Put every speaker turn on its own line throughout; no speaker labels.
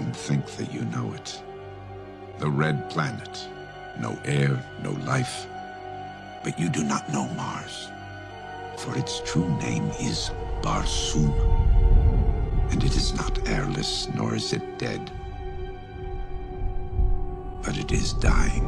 and think that you know it. The Red Planet. No air, no life. But you do not know Mars. For its true name is Barsoom. And it is not airless, nor is it dead. But it is dying.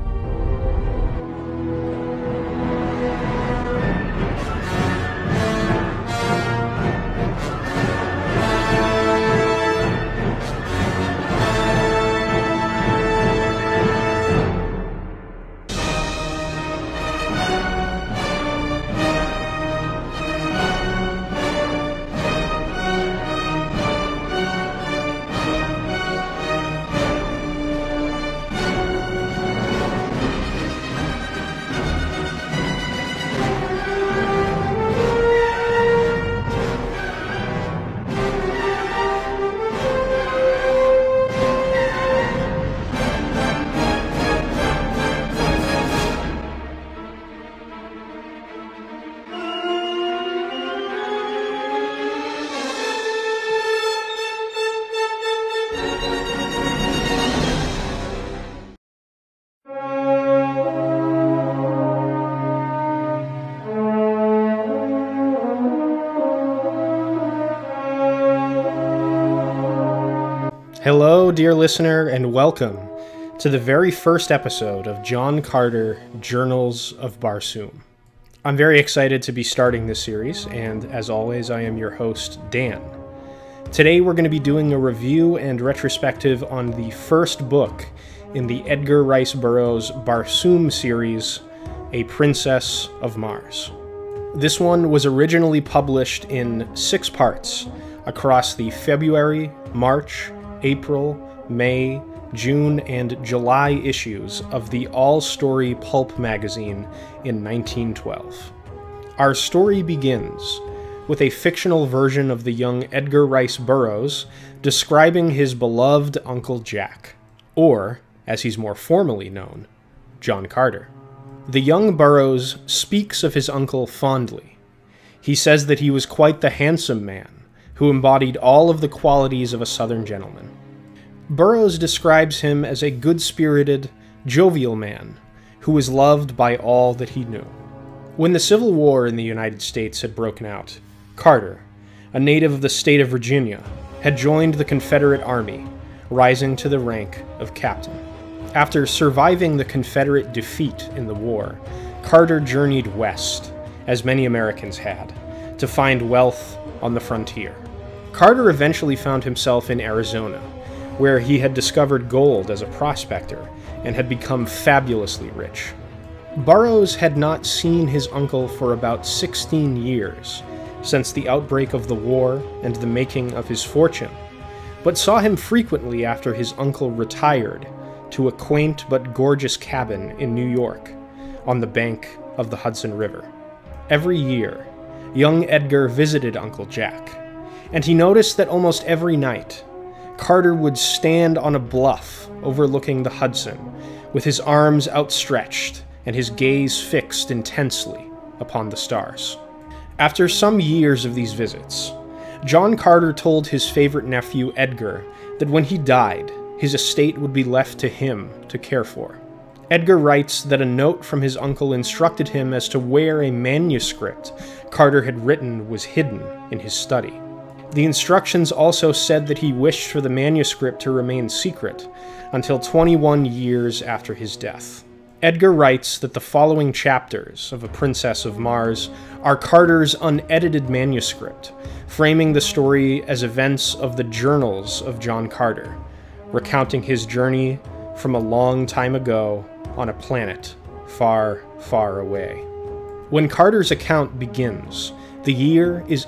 Hello, dear listener, and welcome to the very first episode of John Carter, Journals of Barsoom. I'm very excited to be starting this series, and as always, I am your host, Dan. Today we're going to be doing a review and retrospective on the first book in the Edgar Rice Burroughs Barsoom series, A Princess of Mars. This one was originally published in 6 parts across the February, March, April, May, June, and July issues of the all-story pulp magazine in 1912. Our story begins with a fictional version of the young Edgar Rice Burroughs describing his beloved Uncle Jack, or, as he's more formally known, John Carter. The young Burroughs speaks of his uncle fondly. He says that he was quite the handsome man, who embodied all of the qualities of a Southern gentleman. Burroughs describes him as a good-spirited, jovial man who was loved by all that he knew. When the Civil War in the United States had broken out, Carter, a native of the state of Virginia, had joined the Confederate Army, rising to the rank of captain. After surviving the Confederate defeat in the war, Carter journeyed west, as many Americans had, to find wealth on the frontier. Carter eventually found himself in Arizona, where he had discovered gold as a prospector and had become fabulously rich. Burroughs had not seen his uncle for about 16 years, since the outbreak of the war and the making of his fortune, but saw him frequently after his uncle retired to a quaint but gorgeous cabin in New York, on the bank of the Hudson River. Every year, young Edgar visited Uncle Jack, and he noticed that almost every night, Carter would stand on a bluff overlooking the Hudson, with his arms outstretched and his gaze fixed intensely upon the stars. After some years of these visits, John Carter told his favorite nephew Edgar that when he died, his estate would be left to him to care for. Edgar writes that a note from his uncle instructed him as to where a manuscript Carter had written was hidden in his study. The instructions also said that he wished for the manuscript to remain secret until 21 years after his death. Edgar writes that the following chapters of A Princess of Mars are Carter's unedited manuscript, framing the story as events of the journals of John Carter, recounting his journey from a long time ago on a planet far, far away. When Carter's account begins, the year is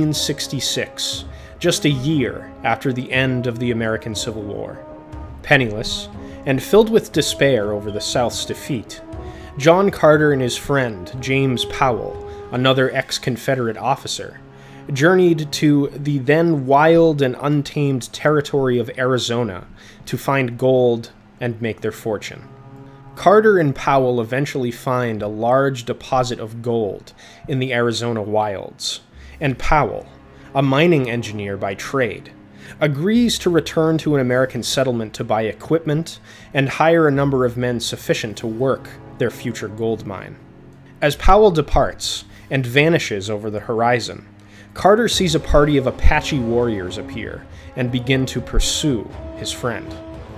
1866, just a year after the end of the American Civil War. Penniless, and filled with despair over the South's defeat, John Carter and his friend, James Powell, another ex-Confederate officer, journeyed to the then wild and untamed territory of Arizona to find gold and make their fortune. Carter and Powell eventually find a large deposit of gold in the Arizona wilds, and Powell, a mining engineer by trade, agrees to return to an American settlement to buy equipment and hire a number of men sufficient to work their future gold mine. As Powell departs and vanishes over the horizon, Carter sees a party of Apache warriors appear and begin to pursue his friend.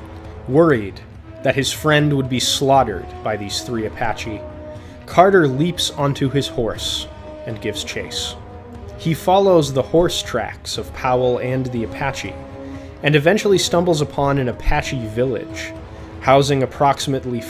Worried that his friend would be slaughtered by these 3 Apache, Carter leaps onto his horse and gives chase. He follows the horse tracks of Powell and the Apache, and eventually stumbles upon an Apache village, housing approximately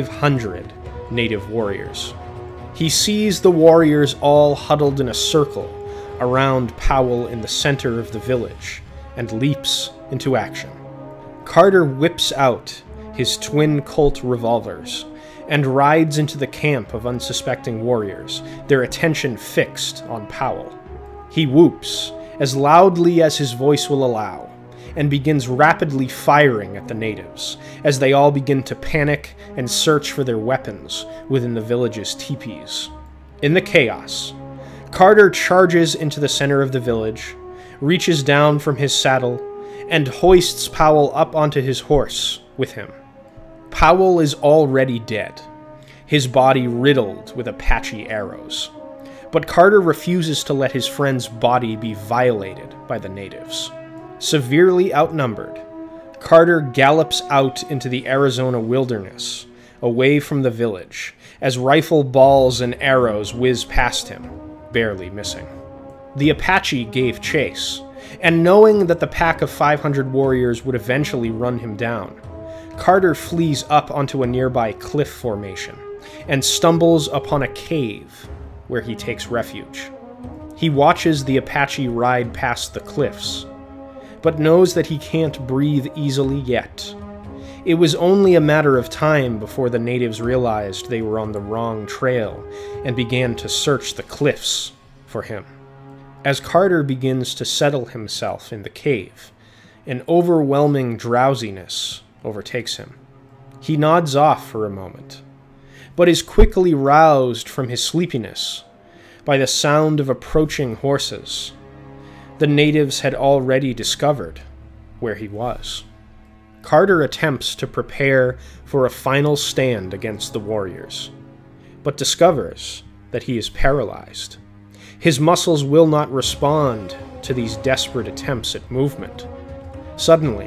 500 native warriors. He sees the warriors all huddled in a circle around Powell in the center of the village, and leaps into action. Carter whips out his twin Colt revolvers and rides into the camp of unsuspecting warriors, their attention fixed on Powell. He whoops as loudly as his voice will allow, and begins rapidly firing at the natives, as they all begin to panic and search for their weapons within the village's teepees. In the chaos, Carter charges into the center of the village, reaches down from his saddle, and hoists Powell up onto his horse with him. Powell is already dead, his body riddled with Apache arrows. But Carter refuses to let his friend's body be violated by the natives. Severely outnumbered, Carter gallops out into the Arizona wilderness, away from the village, as rifle balls and arrows whiz past him, barely missing. The Apache gave chase, and knowing that the pack of 500 warriors would eventually run him down, Carter flees up onto a nearby cliff formation, and stumbles upon a cave where he takes refuge. He watches the Apache ride past the cliffs, but knows that he can't breathe easily yet. It was only a matter of time before the natives realized they were on the wrong trail and began to search the cliffs for him. As Carter begins to settle himself in the cave, an overwhelming drowsiness overtakes him. He nods off for a moment, but is quickly roused from his sleepiness by the sound of approaching horses. The natives had already discovered where he was. Carter attempts to prepare for a final stand against the warriors, but discovers that he is paralyzed. His muscles will not respond to these desperate attempts at movement. Suddenly,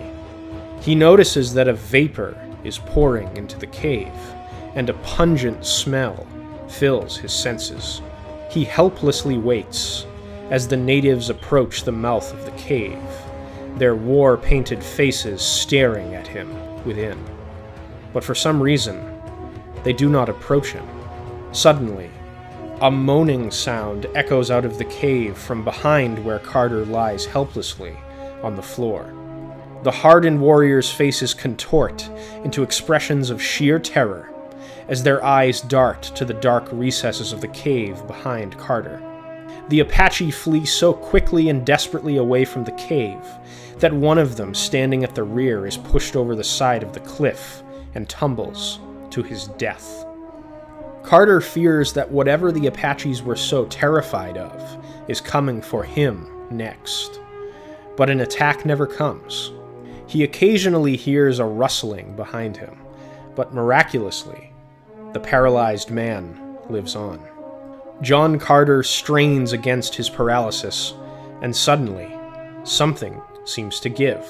he notices that a vapor is pouring into the cave, and a pungent smell fills his senses. He helplessly waits as the natives approach the mouth of the cave, their war-painted faces staring at him within. But for some reason, they do not approach him. Suddenly, a moaning sound echoes out of the cave from behind where Carter lies helplessly on the floor. The hardened warriors' faces contort into expressions of sheer terror as their eyes dart to the dark recesses of the cave behind Carter. The Apache flee so quickly and desperately away from the cave that one of them, standing at the rear, is pushed over the side of the cliff and tumbles to his death. Carter fears that whatever the Apaches were so terrified of is coming for him next, but an attack never comes. He occasionally hears a rustling behind him, but miraculously, the paralyzed man lives on. John Carter strains against his paralysis, and suddenly, something seems to give.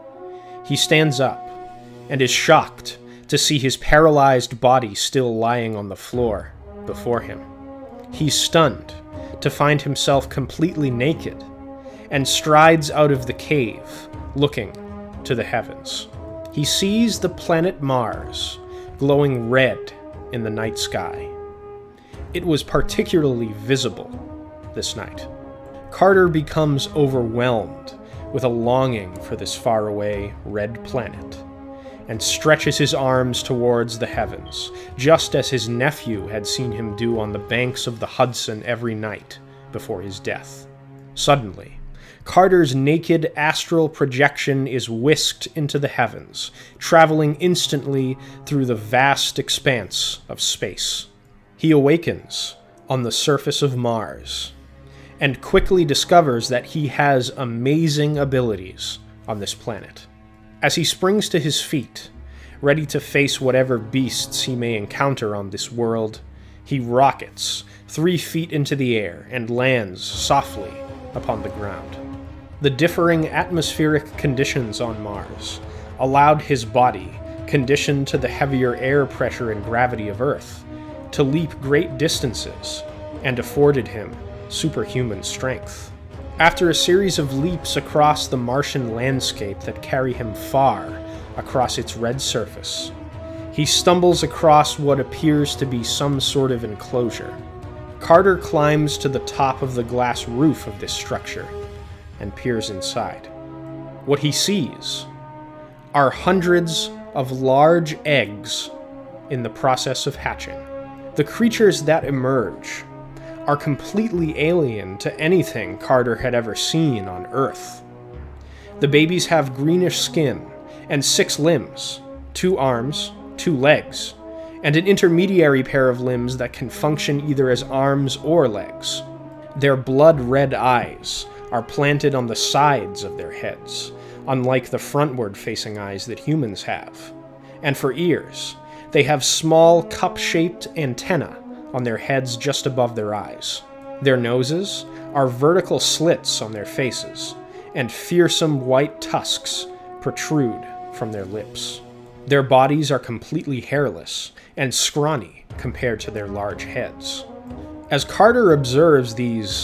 He stands up, and is shocked to see his paralyzed body still lying on the floor before him. He's stunned to find himself completely naked, and strides out of the cave, looking to the heavens. He sees the planet Mars glowing red in the night sky. It was particularly visible this night. Carter becomes overwhelmed with a longing for this faraway red planet, and stretches his arms towards the heavens, just as his nephew had seen him do on the banks of the Hudson every night before his death. Suddenly, Carter's naked astral projection is whisked into the heavens, traveling instantly through the vast expanse of space. He awakens on the surface of Mars, and quickly discovers that he has amazing abilities on this planet. As he springs to his feet, ready to face whatever beasts he may encounter on this world, he rockets 3 feet into the air and lands softly upon the ground. The differing atmospheric conditions on Mars allowed his body, conditioned to the heavier air pressure and gravity of Earth, to leap great distances, and afforded him superhuman strength. After a series of leaps across the Martian landscape that carry him far across its red surface, he stumbles across what appears to be some sort of enclosure. Carter climbs to the top of the glass roof of this structure and peers inside. What he sees are hundreds of large eggs in the process of hatching. The creatures that emerge are completely alien to anything Carter had ever seen on Earth. The babies have greenish skin and 6 limbs, 2 arms, 2 legs, and an intermediary pair of limbs that can function either as arms or legs. Their blood-red eyes are planted on the sides of their heads, unlike the frontward-facing eyes that humans have. And for ears, they have small cup-shaped antennae on their heads just above their eyes. Their noses are vertical slits on their faces, and fearsome white tusks protrude from their lips. Their bodies are completely hairless and scrawny compared to their large heads. As Carter observes these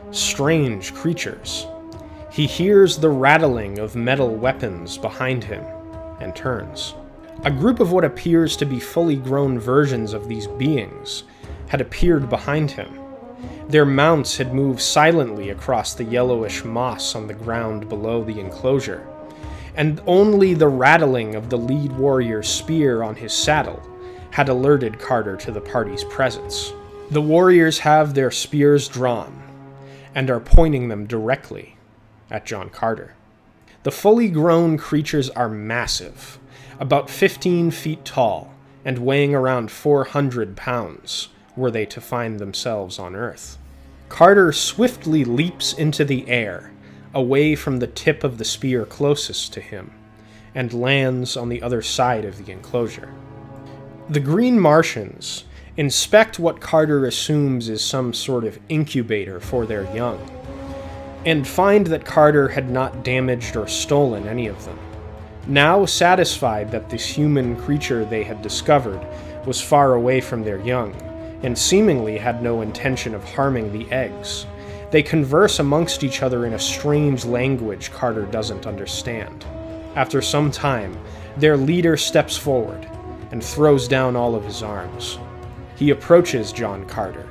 strange creatures, he hears the rattling of metal weapons behind him and turns. A group of what appears to be fully grown versions of these beings had appeared behind him. Their mounts had moved silently across the yellowish moss on the ground below the enclosure, and only the rattling of the lead warrior's spear on his saddle had alerted Carter to the party's presence. The warriors have their spears drawn and are pointing them directly at John Carter. The fully grown creatures are massive, about 15 feet tall, and weighing around 400 pounds were they to find themselves on Earth. Carter swiftly leaps into the air, away from the tip of the spear closest to him, and lands on the other side of the enclosure. The Green Martians inspect what Carter assumes is some sort of incubator for their young, and find that Carter had not damaged or stolen any of them. Now satisfied that this human creature they had discovered was far away from their young, and seemingly had no intention of harming the eggs, they converse amongst each other in a strange language Carter doesn't understand. After some time, their leader steps forward and throws down all of his arms. He approaches John Carter,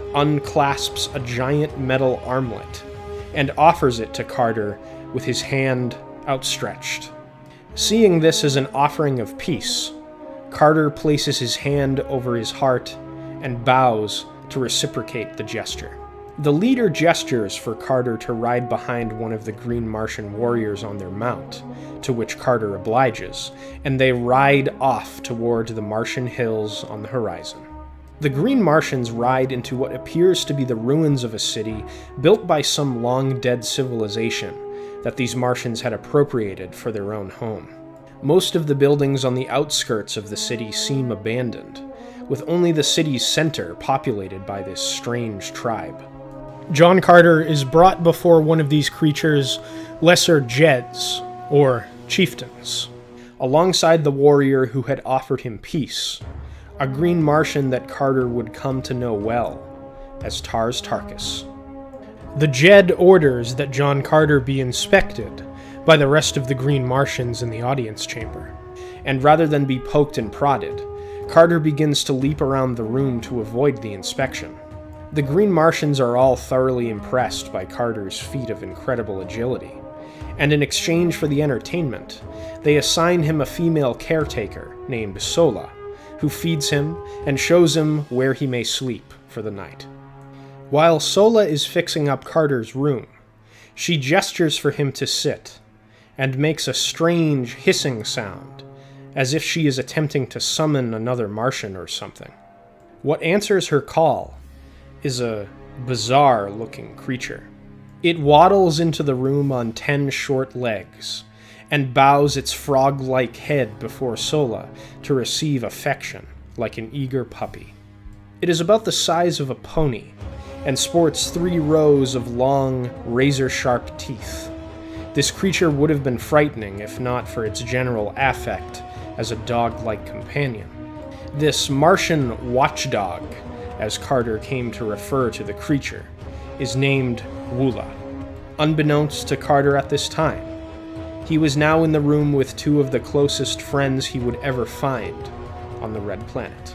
unclasps a giant metal armlet, and offers it to Carter with his hand outstretched. Seeing this as an offering of peace, Carter places his hand over his heart and bows to reciprocate the gesture. The leader gestures for Carter to ride behind one of the Green Martian warriors on their mount, to which Carter obliges, and they ride off toward the Martian hills on the horizon. The Green Martians ride into what appears to be the ruins of a city built by some long-dead civilization that these Martians had appropriated for their own home. Most of the buildings on the outskirts of the city seem abandoned, with only the city's center populated by this strange tribe. John Carter is brought before one of these creatures' lesser Jeds, or chieftains, alongside the warrior who had offered him peace, a Green Martian that Carter would come to know well as Tars Tarkas. The Jed orders that John Carter be inspected by the rest of the Green Martians in the audience chamber, and rather than be poked and prodded, Carter begins to leap around the room to avoid the inspection. The Green Martians are all thoroughly impressed by Carter's feat of incredible agility, and in exchange for the entertainment, they assign him a female caretaker named Sola, who feeds him and shows him where he may sleep for the night. While Sola is fixing up Carter's room, she gestures for him to sit, and makes a strange hissing sound, as if she is attempting to summon another Martian or something. What answers her call is a bizarre-looking creature. It waddles into the room on 10 short legs, and bows its frog-like head before Sola to receive affection like an eager puppy. It is about the size of a pony, and sports 3 rows of long, razor-sharp teeth. This creature would have been frightening if not for its general affect as a dog-like companion. This Martian watchdog, as Carter came to refer to the creature, is named Woola. Unbeknownst to Carter at this time, he was now in the room with 2 of the closest friends he would ever find on the Red Planet.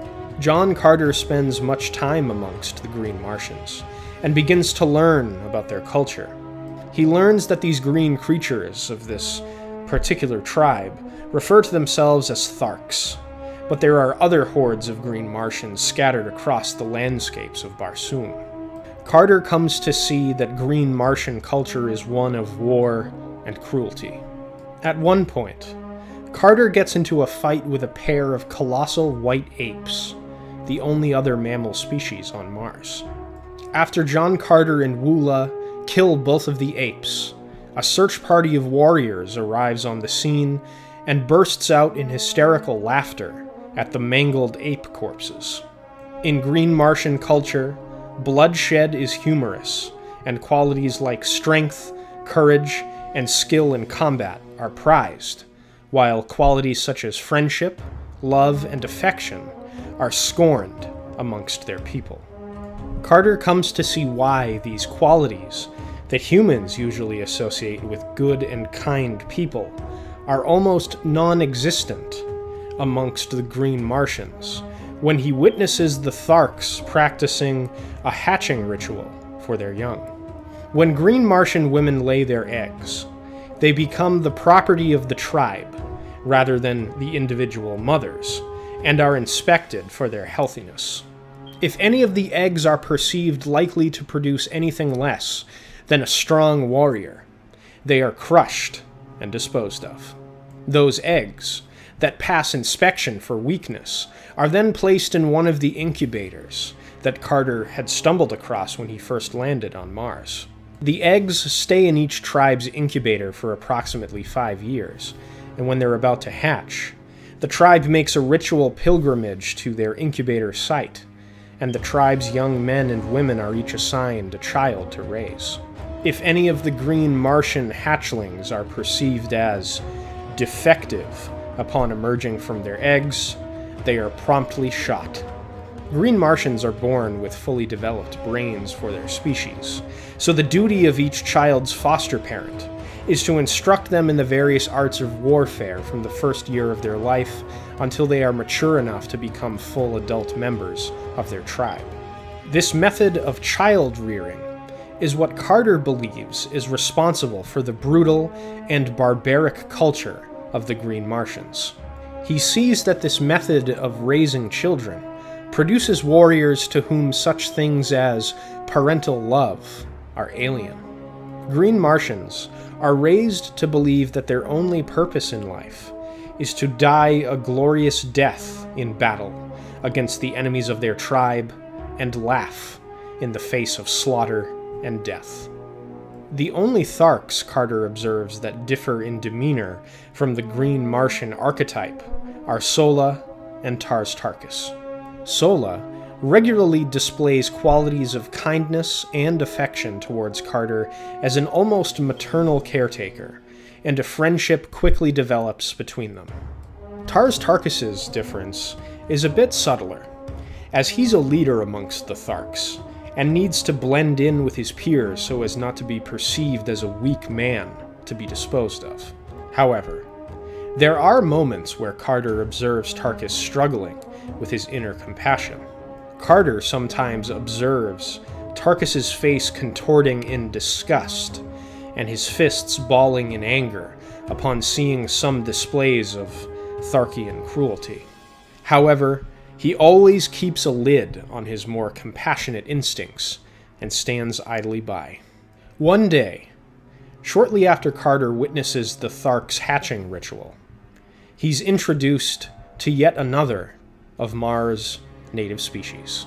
John Carter spends much time amongst the Green Martians, and begins to learn about their culture. He learns that these green creatures of this particular tribe refer to themselves as Tharks, but there are other hordes of Green Martians scattered across the landscapes of Barsoom. Carter comes to see that Green Martian culture is one of war and cruelty. At one point, Carter gets into a fight with a pair of colossal white apes, the only other mammal species on Mars. After John Carter and Woola kill both of the apes, a search party of warriors arrives on the scene and bursts out in hysterical laughter at the mangled ape corpses. In Green Martian culture, bloodshed is humorous, and qualities like strength, courage, and skill in combat are prized, while qualities such as friendship, love, and affection are scorned amongst their people. Carter comes to see why these qualities that humans usually associate with good and kind people are almost non-existent amongst the Green Martians when he witnesses the Tharks practicing a hatching ritual for their young. When Green Martian women lay their eggs, they become the property of the tribe rather than the individual mothers, and are inspected for their healthiness. If any of the eggs are perceived likely to produce anything less than a strong warrior, they are crushed and disposed of. Those eggs that pass inspection for weakness are then placed in one of the incubators that Carter had stumbled across when he first landed on Mars. The eggs stay in each tribe's incubator for approximately 5 years, and when they're about to hatch, the tribe makes a ritual pilgrimage to their incubator site, and the tribe's young men and women are each assigned a child to raise. If any of the Green Martian hatchlings are perceived as defective upon emerging from their eggs, they are promptly shot. Green Martians are born with fully developed brains for their species, so the duty of each child's foster parent is to instruct them in the various arts of warfare from the first year of their life until they are mature enough to become full adult members of their tribe. This method of child rearing is what Carter believes is responsible for the brutal and barbaric culture of the Green Martians. He sees that this method of raising children produces warriors to whom such things as parental love are alien. Green Martians are raised to believe that their only purpose in life is to die a glorious death in battle against the enemies of their tribe and laugh in the face of slaughter and death. The only Tharks, Carter observes, that differ in demeanor from the Green Martian archetype are Sola and Tars Tarkas. Sola regularly displays qualities of kindness and affection towards Carter as an almost maternal caretaker, and a friendship quickly develops between them. Tars Tarkas' difference is a bit subtler, as he's a leader amongst the Tharks, and needs to blend in with his peers so as not to be perceived as a weak man to be disposed of. However, there are moments where Carter observes Tarkas struggling with his inner compassion. Carter sometimes observes Tarkas' face contorting in disgust, and his fists balling in anger upon seeing some displays of Tharkian cruelty. However, he always keeps a lid on his more compassionate instincts and stands idly by. One day, shortly after Carter witnesses the Tharks' hatching ritual, he's introduced to yet another of Mars' native species.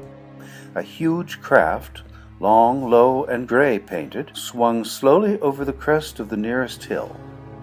A huge craft, long, low, and gray painted, swung slowly over the crest of the nearest hill.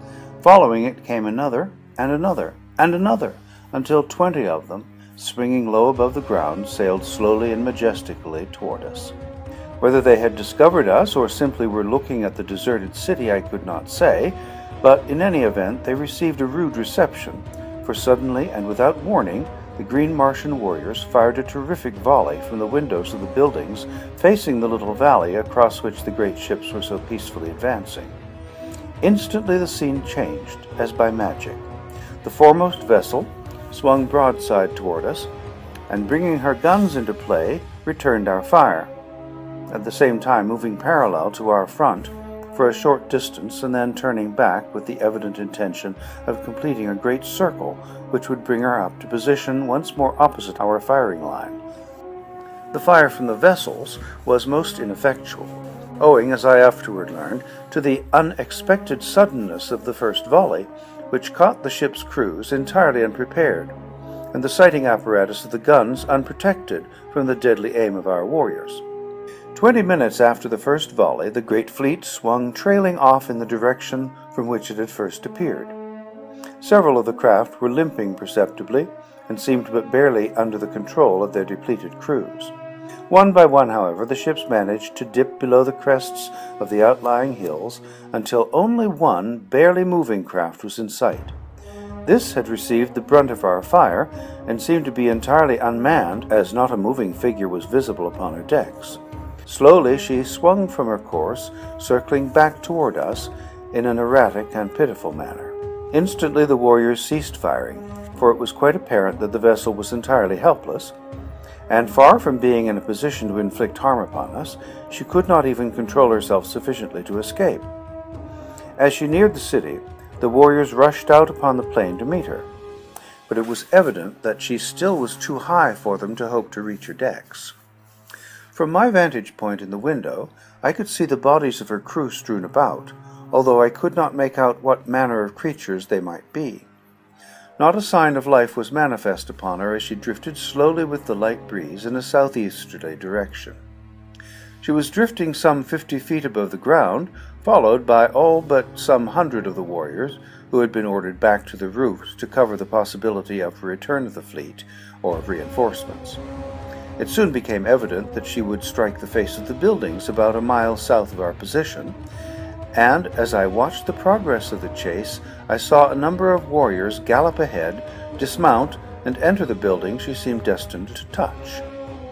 Following it came another, and another, and another, until 20 of them, swinging low above the ground, sailed slowly and majestically toward us. Whether they had discovered us or simply were looking at the deserted city, I could not say, but in any event they received a rude reception, for suddenly and without warning, the green Martian warriors fired a terrific volley from the windows of the buildings facing the little valley across which the great ships were so peacefully advancing. Instantly the scene changed, as by magic. The foremost vessel swung broadside toward us, and bringing her guns into play, returned our fire, at the same time moving parallel to our front for a short distance and then turning back with the evident intention of completing a great circle which would bring her up to position once more opposite our firing line. The fire from the vessels was most ineffectual, owing, as I afterward learned, to the unexpected suddenness of the first volley, which caught the ship's crews entirely unprepared, and the sighting apparatus of the guns unprotected from the deadly aim of our warriors. 20 minutes after the first volley, the great fleet swung trailing off in the direction from which it had first appeared. Several of the craft were limping perceptibly, and seemed but barely under the control of their depleted crews. One by one, however, the ships managed to dip below the crests of the outlying hills until only one barely moving craft was in sight. This had received the brunt of our fire and seemed to be entirely unmanned, as not a moving figure was visible upon her decks. Slowly she swung from her course, circling back toward us in an erratic and pitiful manner. Instantly the warriors ceased firing, for it was quite apparent that the vessel was entirely helpless, and far from being in a position to inflict harm upon us, she could not even control herself sufficiently to escape. As she neared the city, the warriors rushed out upon the plain to meet her, but it was evident that she still was too high for them to hope to reach her decks. From my vantage point in the window, I could see the bodies of her crew strewn about, although I could not make out what manner of creatures they might be. Not a sign of life was manifest upon her as she drifted slowly with the light breeze in a southeasterly direction. She was drifting some 50 feet above the ground, followed by all but some 100 of the warriors, who had been ordered back to the roofs to cover the possibility of a return of the fleet or of reinforcements. It soon became evident that she would strike the face of the buildings about a mile south of our position, and as I watched the progress of the chase, I saw a number of warriors gallop ahead, dismount, and enter the building she seemed destined to touch.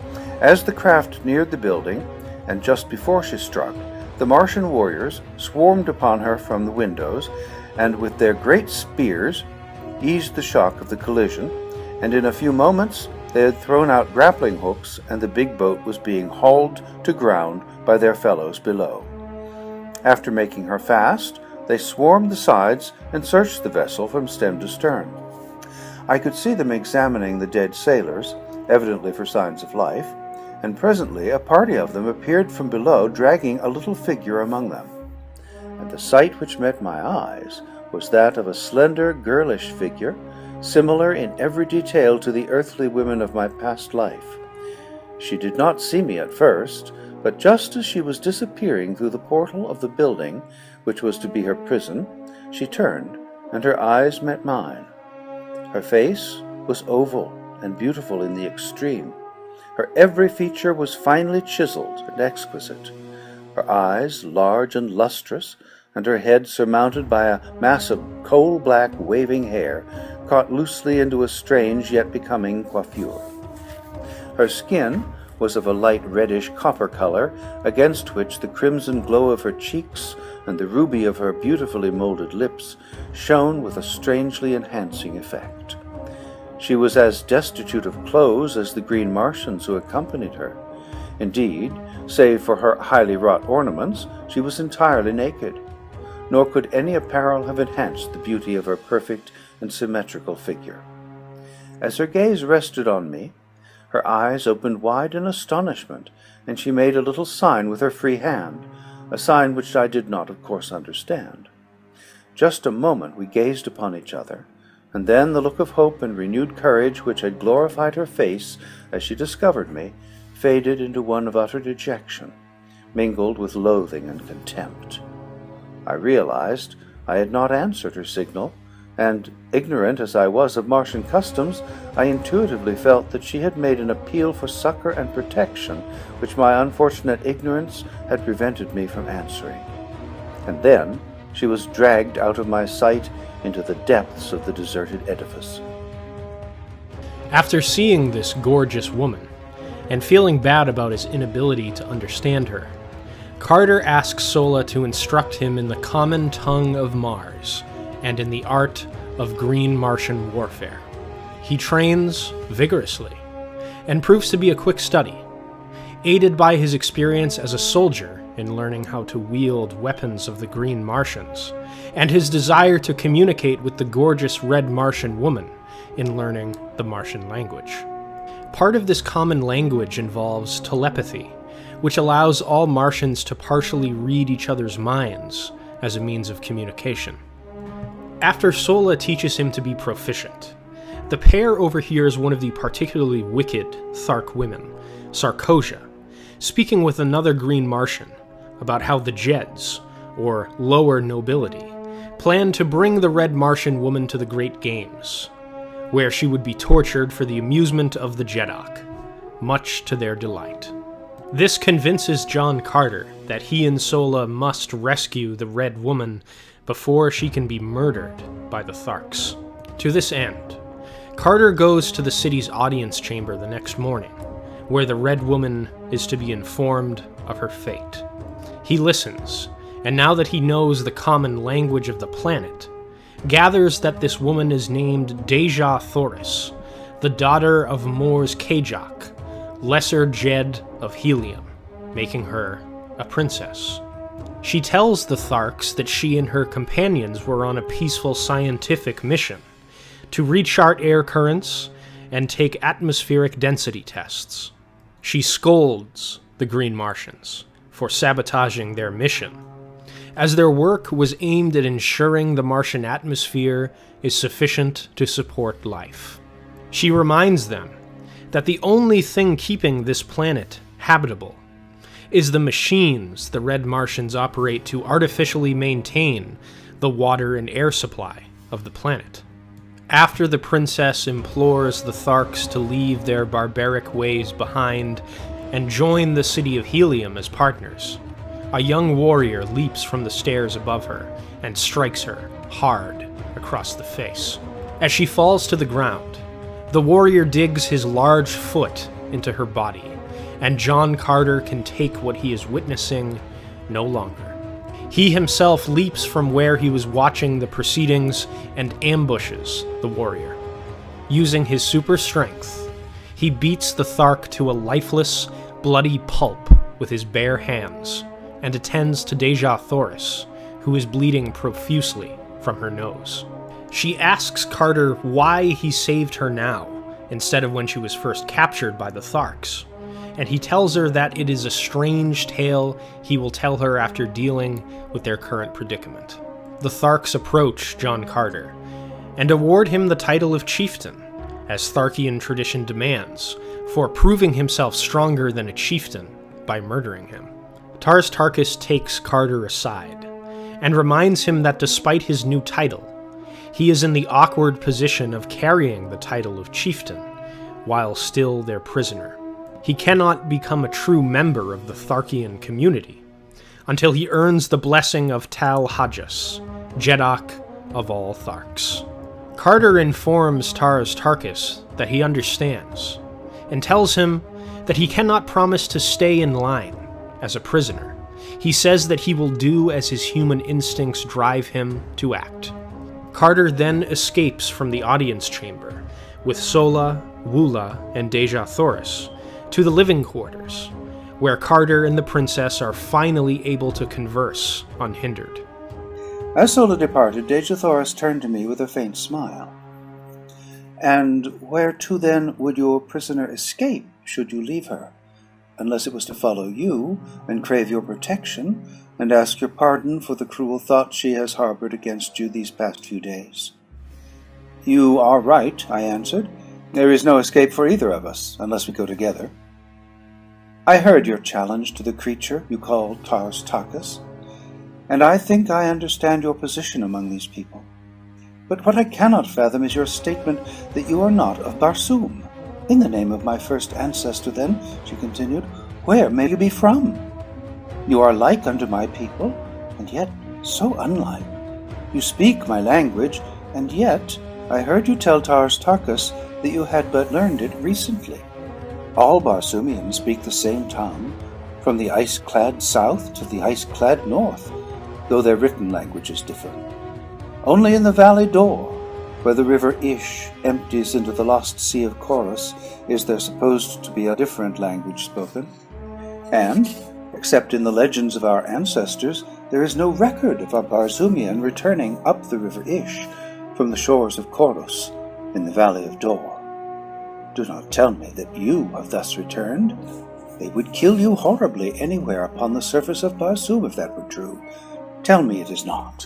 As the craft neared the building, and just before she struck, the Martian warriors swarmed upon her from the windows, and with their great spears eased the shock of the collision, and in a few moments they had thrown out grappling hooks, and the big boat was being hauled to ground by their fellows below. After making her fast, they swarmed the sides and searched the vessel from stem to stern. I could see them examining the dead sailors, evidently for signs of life, and presently a party of them appeared from below, dragging a little figure among them. And the sight which met my eyes was that of a slender, girlish figure, similar in every detail to the earthly women of my past life. She did not see me at first, but just as she was disappearing through the portal of the building, which was to be her prison, she turned, and her eyes met mine. Her face was oval and beautiful in the extreme. Her every feature was finely chiseled and exquisite. Her eyes large and lustrous, and her head surmounted by a mass of coal-black waving hair, caught loosely into a strange yet becoming coiffure. Her skin was of a light reddish copper color, against which the crimson glow of her cheeks and the ruby of her beautifully molded lips shone with a strangely enhancing effect. She was as destitute of clothes as the green Martians who accompanied her. Indeed, save for her highly wrought ornaments, she was entirely naked, nor could any apparel have enhanced the beauty of her perfect and symmetrical figure. As her gaze rested on me, her eyes opened wide in astonishment, and she made a little sign with her free hand, a sign which I did not, of course, understand. Just a moment we gazed upon each other, and then the look of hope and renewed courage which had glorified her face as she discovered me faded into one of utter dejection, mingled with loathing and contempt. I realized I had not answered her signal, and, ignorant as I was of Martian customs, I intuitively felt that she had made an appeal for succor and protection, which my unfortunate ignorance had prevented me from answering. And then she was dragged out of my sight into the depths of the deserted edifice.
After seeing this gorgeous woman, and feeling bad about his inability to understand her, Carter asks Sola to instruct him in the common tongue of Mars and in the art of green Martian warfare. He trains vigorously and proves to be a quick study, aided by his experience as a soldier in learning how to wield weapons of the green Martians, and his desire to communicate with the gorgeous red Martian woman in learning the Martian language. Part of this common language involves telepathy, which allows all Martians to partially read each other's minds as a means of communication. After Sola teaches him to be proficient, the pair overhears one of the particularly wicked Thark women, Sarkosia, speaking with another green Martian about how the Jeds, or lower nobility, plan to bring the red Martian woman to the Great Games, where she would be tortured for the amusement of the Jedok, much to their delight. This convinces John Carter that he and Sola must rescue the red woman before she can be murdered by the Tharks. To this end, Carter goes to the city's audience chamber the next morning, where the red woman is to be informed of her fate. He listens, and now that he knows the common language of the planet, gathers that this woman is named Deja Thoris, the daughter of Mors Kajak, lesser Jed of Helium, making her a princess. She tells the Tharks that she and her companions were on a peaceful scientific mission to rechart air currents and take atmospheric density tests. She scolds the Green Martians for sabotaging their mission, as their work was aimed at ensuring the Martian atmosphere is sufficient to support life. She reminds them that the only thing keeping this planet habitable is the machines the red Martians operate to artificially maintain the water and air supply of the planet. After the princess implores the Tharks to leave their barbaric ways behind and join the city of Helium as partners, a young warrior leaps from the stairs above her and strikes her hard across the face. As she falls to the ground, the warrior digs his large foot into her body, and John Carter can take what he is witnessing no longer. He himself leaps from where he was watching the proceedings and ambushes the warrior. Using his super strength, he beats the Thark to a lifeless, bloody pulp with his bare hands, and attends to Deja Thoris, who is bleeding profusely from her nose. She asks Carter why he saved her now, instead of when she was first captured by the Tharks, and he tells her that it is a strange tale he will tell her after dealing with their current predicament. The Tharks approach John Carter, and award him the title of chieftain, as Tharkian tradition demands, for proving himself stronger than a chieftain by murdering him. Tars Tarkas takes Carter aside, and reminds him that despite his new title, he is in the awkward position of carrying the title of chieftain, while still their prisoner. He cannot become a true member of the Tharkian community until he earns the blessing of Tal Hajas, Jedok of all Tharks. Carter informs Tars Tarkas that he understands, and tells him that he cannot promise to stay in line as a prisoner. He says that he will do as his human instincts drive him to act. Carter then escapes from the audience chamber with Sola, Woola, and Deja Thoris to the living quarters, where Carter and the princess are finally able to converse unhindered.
As Sola departed, Deja Thoris turned to me with a faint smile. "And where to then would your prisoner escape, should you leave her? Unless it was to follow you, and crave your protection, and ask your pardon for the cruel thoughts she has harbored against you these past few days." "You are right," I answered. "There is no escape for either of us, unless we go together. I heard your challenge to the creature you call Tars Tarkas. and I think I understand your position among these people. But what I cannot fathom is your statement that you are not of Barsoom. In the name of my first ancestor, then, she continued, where may you be from? You are like unto my people, and yet so unlike. You speak my language, and yet I heard you tell Tars Tarkas that you had but learned it recently. All Barsoomians speak the same tongue, from the ice-clad south to the ice-clad north, though their written languages differ. Only in the Valley Door, where the river Ish empties into the lost Sea of Chorus, is there supposed to be a different language spoken. And, except in the legends of our ancestors, there is no record of a Barsoomian returning up the river Ish from the shores of Chorus in the Valley of Dor. Do not tell me that you have thus returned. They would kill you horribly anywhere upon the surface of Barsoom if that were true. Tell me it is not.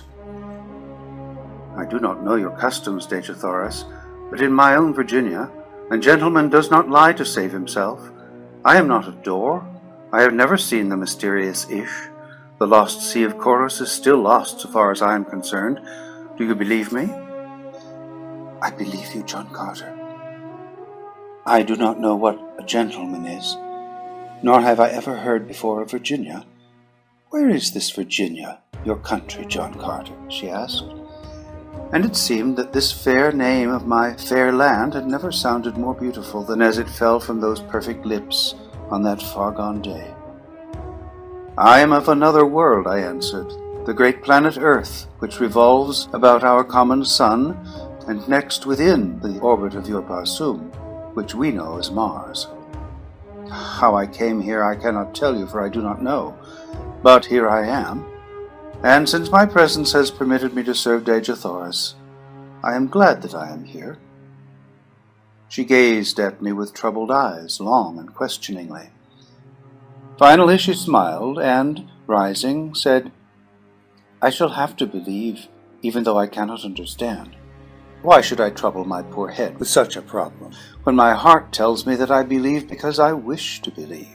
I do not know your customs, Dejathoras, but in my own Virginia, a gentleman does not lie to save himself. I am not of Dor. I have never seen the mysterious Ish. The lost Sea of Chorus is still lost so far as I am concerned. Do you believe me? I believe you, John Carter. I do not know what a gentleman is, nor have I ever heard before of Virginia. Where is this Virginia, your country, John Carter? She asked. And it seemed that this fair name of my fair land had never sounded more beautiful than as it fell from those perfect lips on that far-gone day. I am of another world, I answered, the great planet Earth, which revolves about our common sun, and next within the orbit of your Barsoom, which we know as Mars. How I came here I cannot tell you, for I do not know, but here I am, and since my presence has permitted me to serve Dejathoras, I am glad that I am here. She gazed at me with troubled eyes, long and questioningly. Finally she smiled, and, rising, said, I shall have to believe, even though I cannot understand. Why should I trouble my poor head with such a problem, when my heart tells me that I believe because I wish to believe?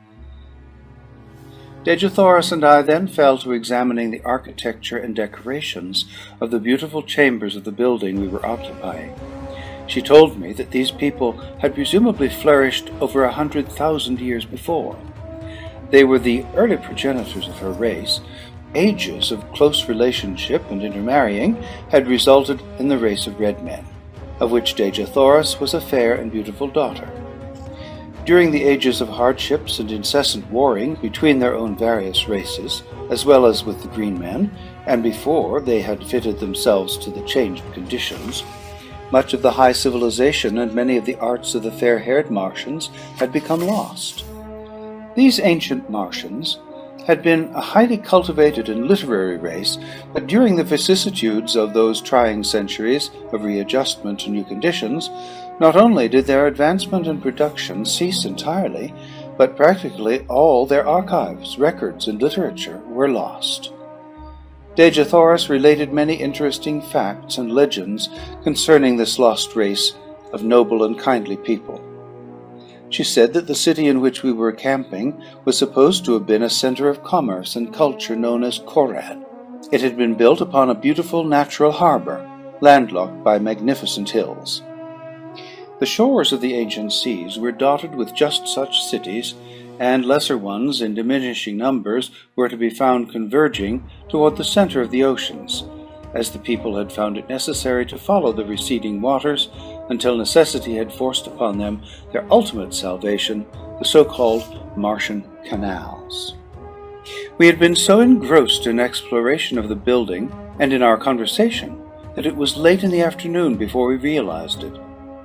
Dejathoras and I then fell to examining the architecture and decorations of the beautiful chambers of the building we were occupying. She told me that these people had presumably flourished over 100,000 years before. They were the early progenitors of her race. Ages of close relationship and intermarrying had resulted in the race of red men, of which Dejathoras was a fair and beautiful daughter. During the ages of hardships and incessant warring between their own various races, as well as with the green men, and before they had fitted themselves to the changed conditions, much of the high civilization and many of the arts of the fair-haired Martians had become lost. These ancient Martians had been a highly cultivated and literary race, but during the vicissitudes of those trying centuries of readjustment to new conditions, not only did their advancement and production cease entirely, but practically all their archives, records, and literature were lost. Dejathoras related many interesting facts and legends concerning this lost race of noble and kindly people. She said that the city in which we were camping was supposed to have been a center of commerce and culture known as Korad. It had been built upon a beautiful natural harbor, landlocked by magnificent hills. The shores of the ancient seas were dotted with just such cities, and lesser ones in diminishing numbers were to be found converging toward the center of the oceans, as the people had found it necessary to follow the receding waters until necessity had forced upon them their ultimate salvation, the so-called Martian canals. We had been so engrossed in exploration of the building and in our conversation that it was late in the afternoon before we realized it.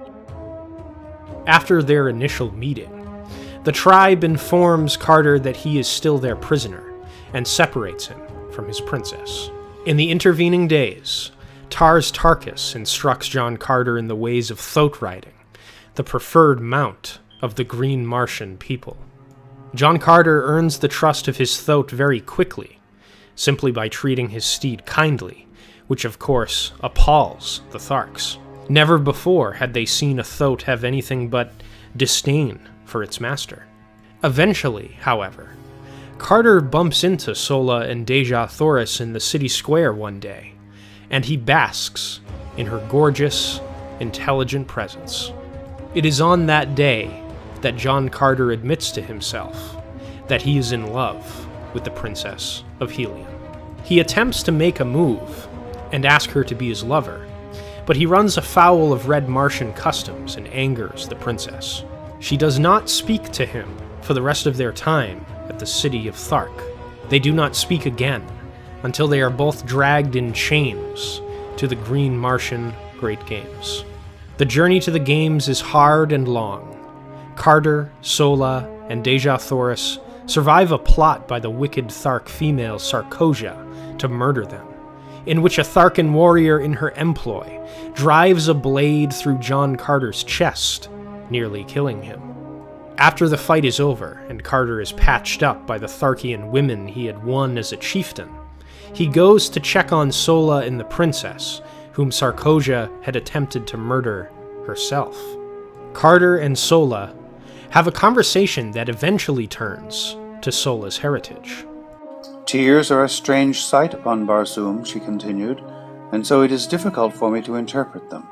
After their initial meeting, the tribe informs Carter that he is still their prisoner and separates him from his princess. In the intervening days, Tars Tarkas instructs John Carter in the ways of thoat riding, the preferred mount of the Green Martian people. John Carter earns the trust of his thoat very quickly, simply by treating his steed kindly, which of course appalls the Tharks. Never before had they seen a thoat have anything but disdain for its master. Eventually, however, Carter bumps into Sola and Deja Thoris in the city square one day, and he basks in her gorgeous, intelligent presence. It is on that day that John Carter admits to himself that he is in love with the Princess of Helium. He attempts to make a move and ask her to be his lover, but he runs afoul of red Martian customs and angers the princess. She does not speak to him for the rest of their time at the city of Thark. They do not speak again until they are both dragged in chains to the Green Martian Great Games. The journey to the games is hard and long. Carter, Sola, and Deja Thoris survive a plot by the wicked Thark female Sarkosia to murder them, in which a Tharkan warrior in her employ drives a blade through John Carter's chest, nearly killing him. After the fight is over and Carter is patched up by the Tharkian women he had won as a chieftain, he goes to check on Sola and the princess, whom Sarkosia had attempted to murder herself. Carter and Sola have a conversation that eventually turns to Sola's heritage.
Tears are a strange sight upon Barsoom, she continued, and so it is difficult for me to interpret them.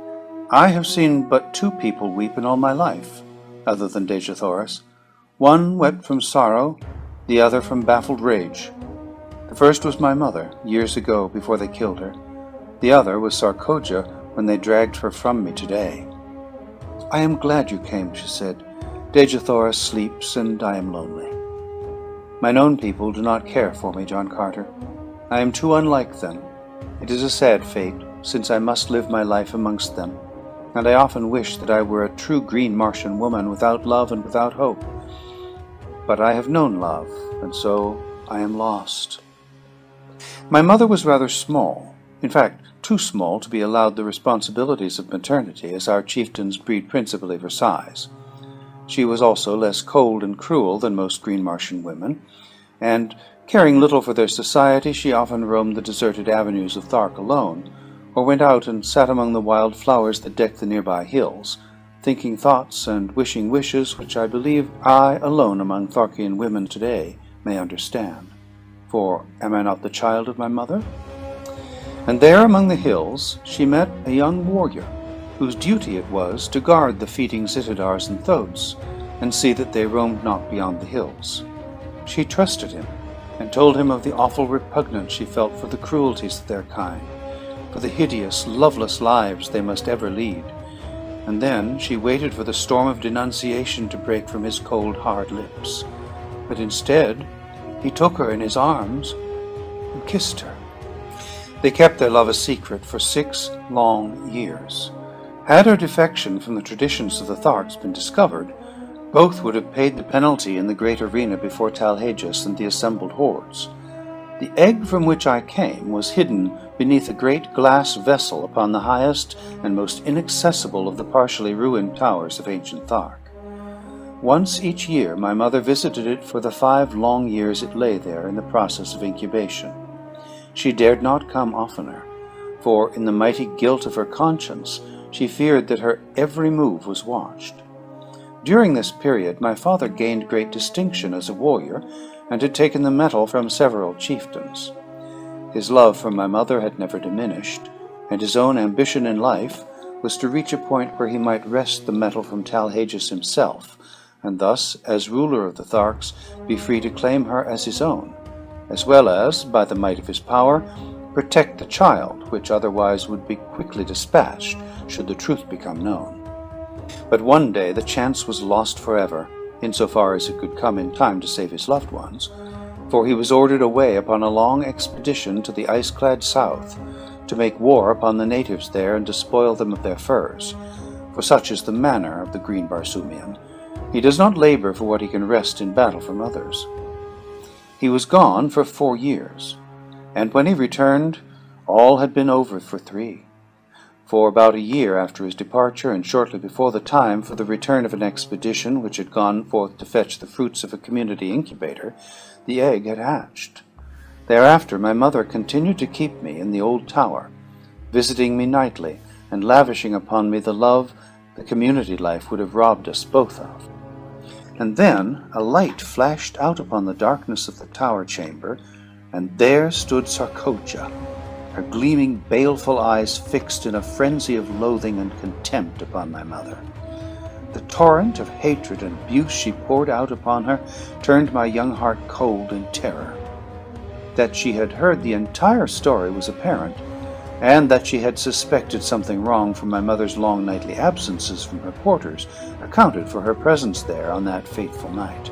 I have seen but two people weep in all my life, other than Deja Thoris. One wept from sorrow, the other from baffled rage. The first was my mother, years ago, before they killed her. The other was Sarkosia, when they dragged her from me today. I am glad you came, she said. Deja Thoris sleeps, and I am lonely. Mine own people do not care for me, John Carter. I am too unlike them. It is a sad fate, since I must live my life amongst them, and I often wish that I were a true green Martian woman without love and without hope. But I have known love, and so I am lost. My mother was rather small, in fact, too small to be allowed the responsibilities of maternity, as our chieftains breed principally for size. She was also less cold and cruel than most green Martian women, and, caring little for their society, she often roamed the deserted avenues of Thark alone, or went out and sat among the wild flowers that decked the nearby hills, thinking thoughts and wishing wishes which I believe I alone among Tharkian women today may understand. For am I not the child of my mother? And there among the hills she met a young warrior, whose duty it was to guard the feeding Zitidars and Thodes, and see that they roamed not beyond the hills. She trusted him, and told him of the awful repugnance she felt for the cruelties of their kind, for the hideous, loveless lives they must ever lead, and then she waited for the storm of denunciation to break from his cold, hard lips. But instead, he took her in his arms and kissed her. They kept their love a secret for 6 long years. Had her defection from the traditions of the Tharks been discovered, both would have paid the penalty in the great arena before Talhaegus and the assembled hordes. The egg from which I came was hidden beneath a great glass vessel upon the highest and most inaccessible of the partially ruined towers of ancient Thark. Once each year my mother visited it for the 5 long years it lay there in the process of incubation. She dared not come oftener, for in the mighty guilt of her conscience she feared that her every move was watched. During this period my father gained great distinction as a warrior, and had taken the metal from several chieftains. His love for my mother had never diminished, and his own ambition in life was to reach a point where he might wrest the metal from Talhaegus himself, and thus, as ruler of the Tharks, be free to claim her as his own, as well as, by the might of his power, protect the child, which otherwise would be quickly dispatched should the truth become known. But one day the chance was lost forever, insofar as it could come in time to save his loved ones, for he was ordered away upon a long expedition to the ice-clad south, to make war upon the natives there and despoil them of their furs, for such is the manner of the green Barsoomian. He does not labor for what he can wrest in battle from others. He was gone for 4 years, and when he returned, all had been over for 3. For about a year after his departure, and shortly before the time for the return of an expedition which had gone forth to fetch the fruits of a community incubator, the egg had hatched. Thereafter my mother continued to keep me in the old tower, visiting me nightly, and lavishing upon me the love the community life would have robbed us both of. And then a light flashed out upon the darkness of the tower chamber, and there stood Sarkoja, her gleaming, baleful eyes fixed in a frenzy of loathing and contempt upon my mother. The torrent of hatred and abuse she poured out upon her turned my young heart cold in terror. That she had heard the entire story was apparent, and that she had suspected something wrong from my mother's long nightly absences from her quarters accounted for her presence there on that fateful night.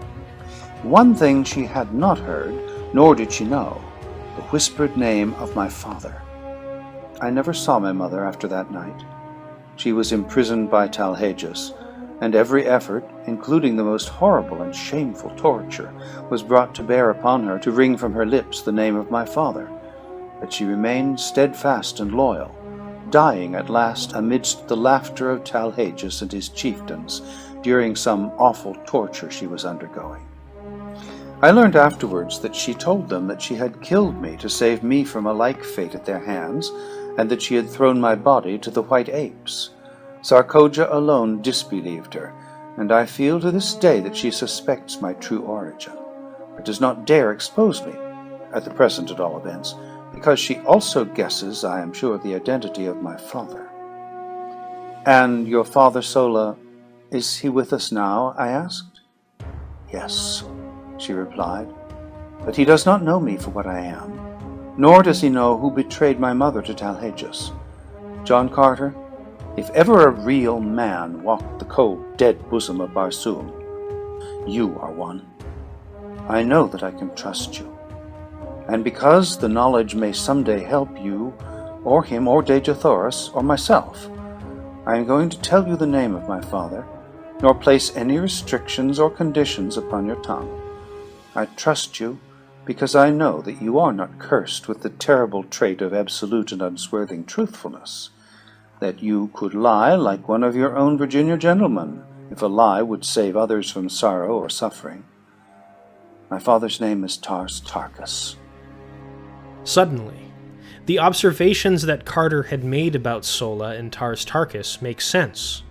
One thing she had not heard, nor did she know, the whispered name of my father. I never saw my mother after that night. She was imprisoned by Talhaeus, and every effort, including the most horrible and shameful torture, was brought to bear upon her to wring from her lips the name of my father. But she remained steadfast and loyal, dying at last amidst the laughter of Talhaeus and his chieftains during some awful torture she was undergoing. I learned afterwards that she told them that she had killed me to save me from a like fate at their hands, and that she had thrown my body to the white apes. Sarkoja alone disbelieved her, and I feel to this day that she suspects my true origin, but does not dare expose me, at the present at all events, because she also guesses, I am sure, the identity of my father. "And your father, Sola, is he with us now?" I asked. "Yes," she replied, "but he does not know me for what I am, nor does he know who betrayed my mother to Talhaeus. John Carter, if ever a real man walked the cold, dead bosom of Barsoom, you are one. I know that I can trust you, and because the knowledge may someday help you, or him, or Dejathoris, or myself, I am going to tell you the name of my father, nor place any restrictions or conditions upon your tongue. I trust you, because I know that you are not cursed with the terrible trait of absolute and unswerving truthfulness, that you could lie like one of your own Virginia gentlemen, if a lie would save others from sorrow or suffering. My father's name is Tars Tarkas."
Suddenly, the observations that Carter had made about Sola and Tars Tarkas make sense.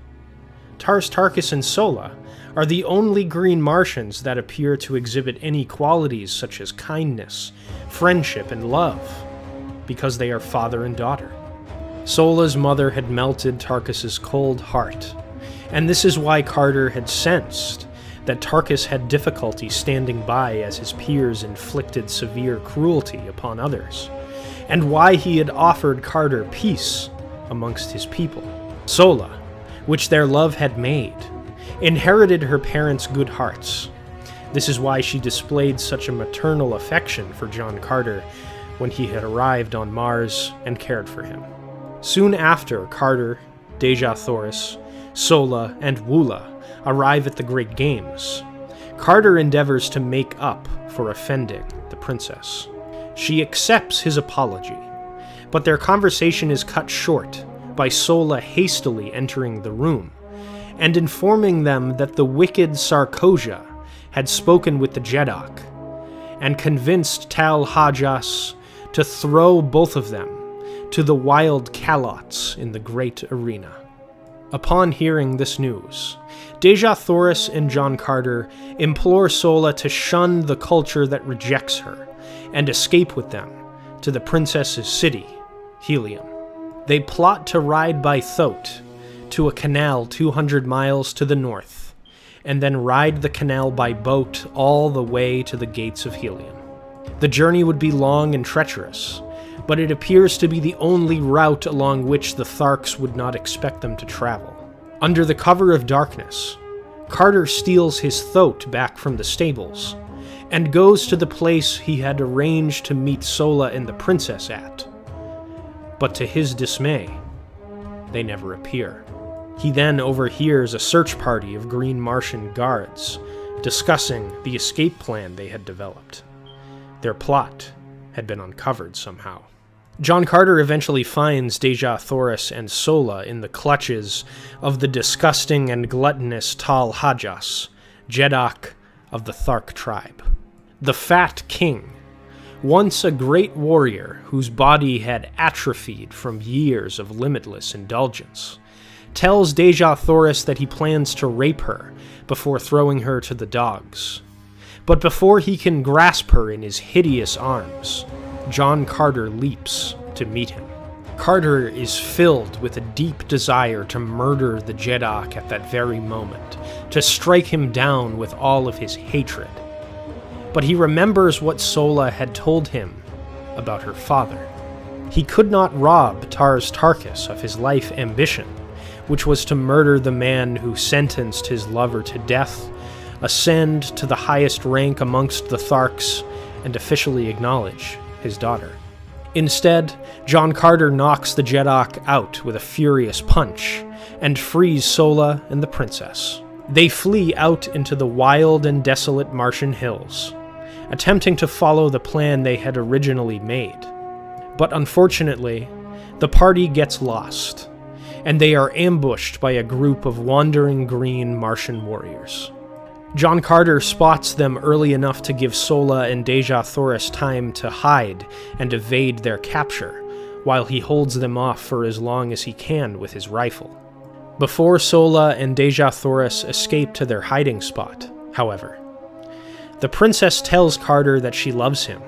Tars Tarkas and Sola are the only green Martians that appear to exhibit any qualities such as kindness, friendship, and love, because they are father and daughter. Sola's mother had melted Tarkas's cold heart, and this is why Carter had sensed that Tarkas had difficulty standing by as his peers inflicted severe cruelty upon others, and why he had offered Carter peace amongst his people. Sola, which their love had made, inherited her parents' good hearts. This is why she displayed such a maternal affection for John Carter when he had arrived on Mars and cared for him. Soon after, Carter, Dejathoris, Sola, and Woola arrive at the Great Games. Carter endeavors to make up for offending the princess. She accepts his apology, but their conversation is cut short by Sola hastily entering the room and informing them that the wicked Sarkoja had spoken with the Jeddak and convinced Talhaeus to throw both of them to the wild calots in the great arena. Upon hearing this news, Dejathoris and John Carter implore Sola to shun the culture that rejects her and escape with them to the princess's city, Helium. They plot to ride by Thoth to a canal 200 miles to the north, and then ride the canal by boat all the way to the gates of Helium. The journey would be long and treacherous, but it appears to be the only route along which the Tharks would not expect them to travel. Under the cover of darkness, Carter steals his Thoth back from the stables, and goes to the place he had arranged to meet Sola and the princess at. But to his dismay, they never appear. He then overhears a search party of Green Martian guards discussing the escape plan they had developed. Their plot had been uncovered somehow. John Carter eventually finds Dejathoris and Sola in the clutches of the disgusting and gluttonous Talhaeus, Jeddak of the Thark tribe. The Fat King, once a great warrior whose body had atrophied from years of limitless indulgence, tells Dejah Thoris that he plans to rape her before throwing her to the dogs. But before he can grasp her in his hideous arms, John Carter leaps to meet him. Carter is filled with a deep desire to murder the Jeddak at that very moment, to strike him down with all of his hatred. But he remembers what Sola had told him about her father. He could not rob Tars Tarkas of his life ambition, which was to murder the man who sentenced his lover to death, ascend to the highest rank amongst the Tharks, and officially acknowledge his daughter. Instead, John Carter knocks the Jeddak out with a furious punch, and frees Sola and the princess. They flee out into the wild and desolate Martian hills, attempting to follow the plan they had originally made. But unfortunately, the party gets lost, and they are ambushed by a group of wandering green Martian warriors. John Carter spots them early enough to give Sola and Dejah Thoris time to hide and evade their capture, while he holds them off for as long as he can with his rifle. Before Sola and Dejah Thoris escape to their hiding spot, however, the princess tells Carter that she loves him,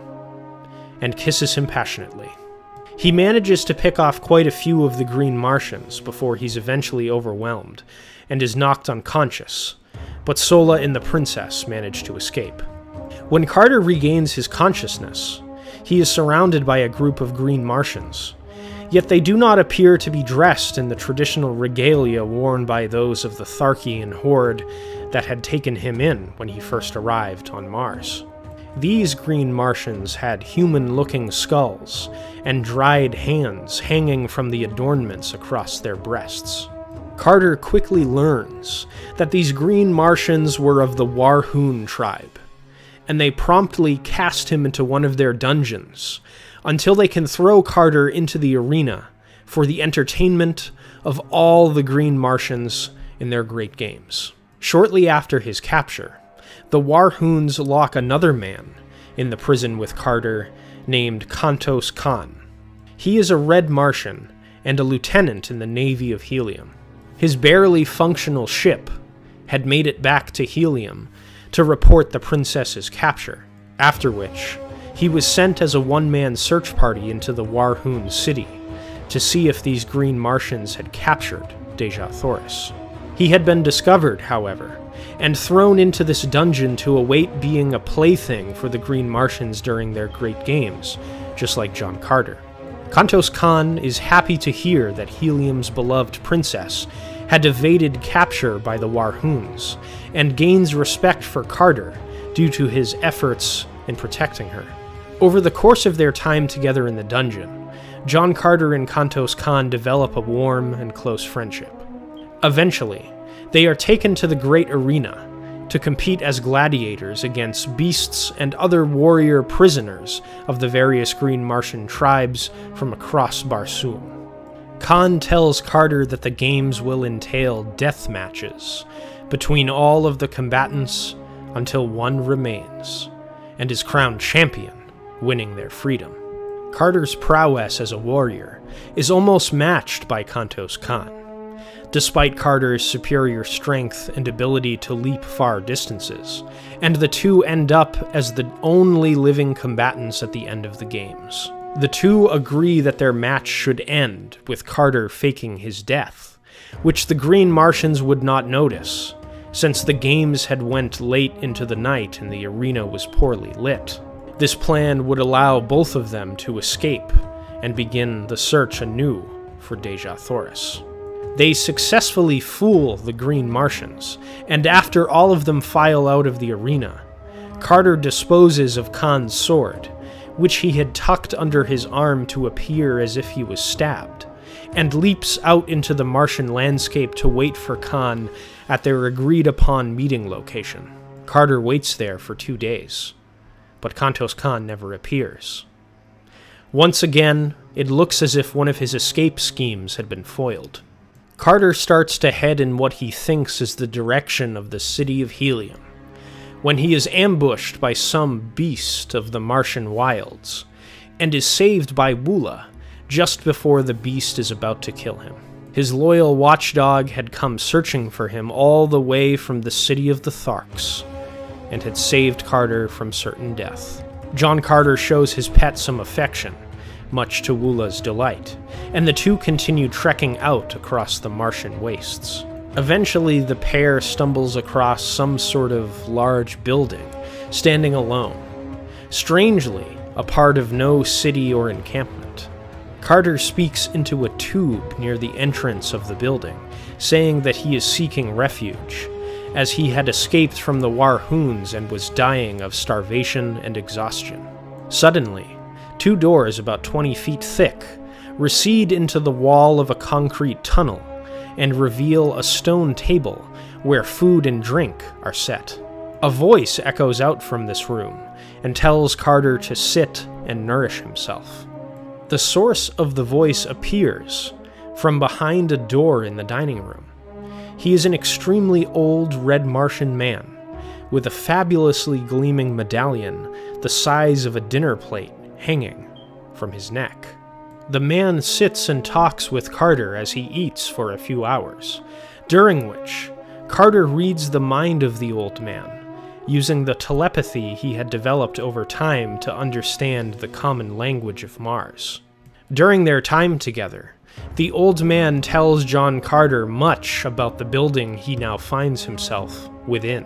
and kisses him passionately. He manages to pick off quite a few of the green Martians before he's eventually overwhelmed, and is knocked unconscious, but Sola and the princess manage to escape. When Carter regains his consciousness, he is surrounded by a group of green Martians, yet they do not appear to be dressed in the traditional regalia worn by those of the Tharkian horde that had taken him in when he first arrived on Mars. These green Martians had human-looking skulls and dried hands hanging from the adornments across their breasts. Carter quickly learns that these green Martians were of the Warhoon tribe, and they promptly cast him into one of their dungeons until they can throw Carter into the arena for the entertainment of all the green Martians in their great games. Shortly after his capture, the Warhoons lock another man in the prison with Carter named Kantos Khan. He is a red Martian and a lieutenant in the Navy of Helium. His barely functional ship had made it back to Helium to report the princess's capture, after which he was sent as a one-man search party into the Warhoon city to see if these green Martians had captured Dejah Thoris. He had been discovered, however, and thrown into this dungeon to await being a plaything for the green Martians during their great games, just like John Carter. Kantos Khan is happy to hear that Helium's beloved princess had evaded capture by the Warhoons, and gains respect for Carter due to his efforts in protecting her. Over the course of their time together in the dungeon, John Carter and Kantos Khan develop a warm and close friendship. Eventually, they are taken to the Great Arena to compete as gladiators against beasts and other warrior prisoners of the various green Martian tribes from across Barsoom. Khan tells Carter that the games will entail death matches between all of the combatants until one remains, and is crowned champion, winning their freedom. Carter's prowess as a warrior is almost matched by Kantos Khan, despite Carter's superior strength and ability to leap far distances, and the two end up as the only living combatants at the end of the games. The two agree that their match should end with Carter faking his death, which the green Martians would not notice, since the games had went late into the night and the arena was poorly lit. This plan would allow both of them to escape and begin the search anew for Dejah Thoris. They successfully fool the green Martians, and after all of them file out of the arena, Carter disposes of Khan's sword, which he had tucked under his arm to appear as if he was stabbed, and leaps out into the Martian landscape to wait for Khan at their agreed-upon meeting location. Carter waits there for 2 days, but Kantos Khan never appears. Once again, it looks as if one of his escape schemes had been foiled. Carter starts to head in what he thinks is the direction of the city of Helium, when he is ambushed by some beast of the Martian wilds, and is saved by Woola just before the beast is about to kill him. His loyal watchdog had come searching for him all the way from the city of the Tharks, and had saved Carter from certain death. John Carter shows his pet some affection, much to Woola's delight, and the two continue trekking out across the Martian wastes. Eventually, the pair stumbles across some sort of large building, standing alone, strangely a part of no city or encampment. Carter speaks into a tube near the entrance of the building, saying that he is seeking refuge, as he had escaped from the Warhoons and was dying of starvation and exhaustion. Suddenly, two doors about 20 feet thick recede into the wall of a concrete tunnel and reveal a stone table where food and drink are set. A voice echoes out from this room and tells Carter to sit and nourish himself. The source of the voice appears from behind a door in the dining room. He is an extremely old red Martian man with a fabulously gleaming medallion the size of a dinner plate hanging from his neck. The man sits and talks with Carter as he eats for a few hours, during which Carter reads the mind of the old man, using the telepathy he had developed over time to understand the common language of Mars. During their time together, the old man tells John Carter much about the building he now finds himself within.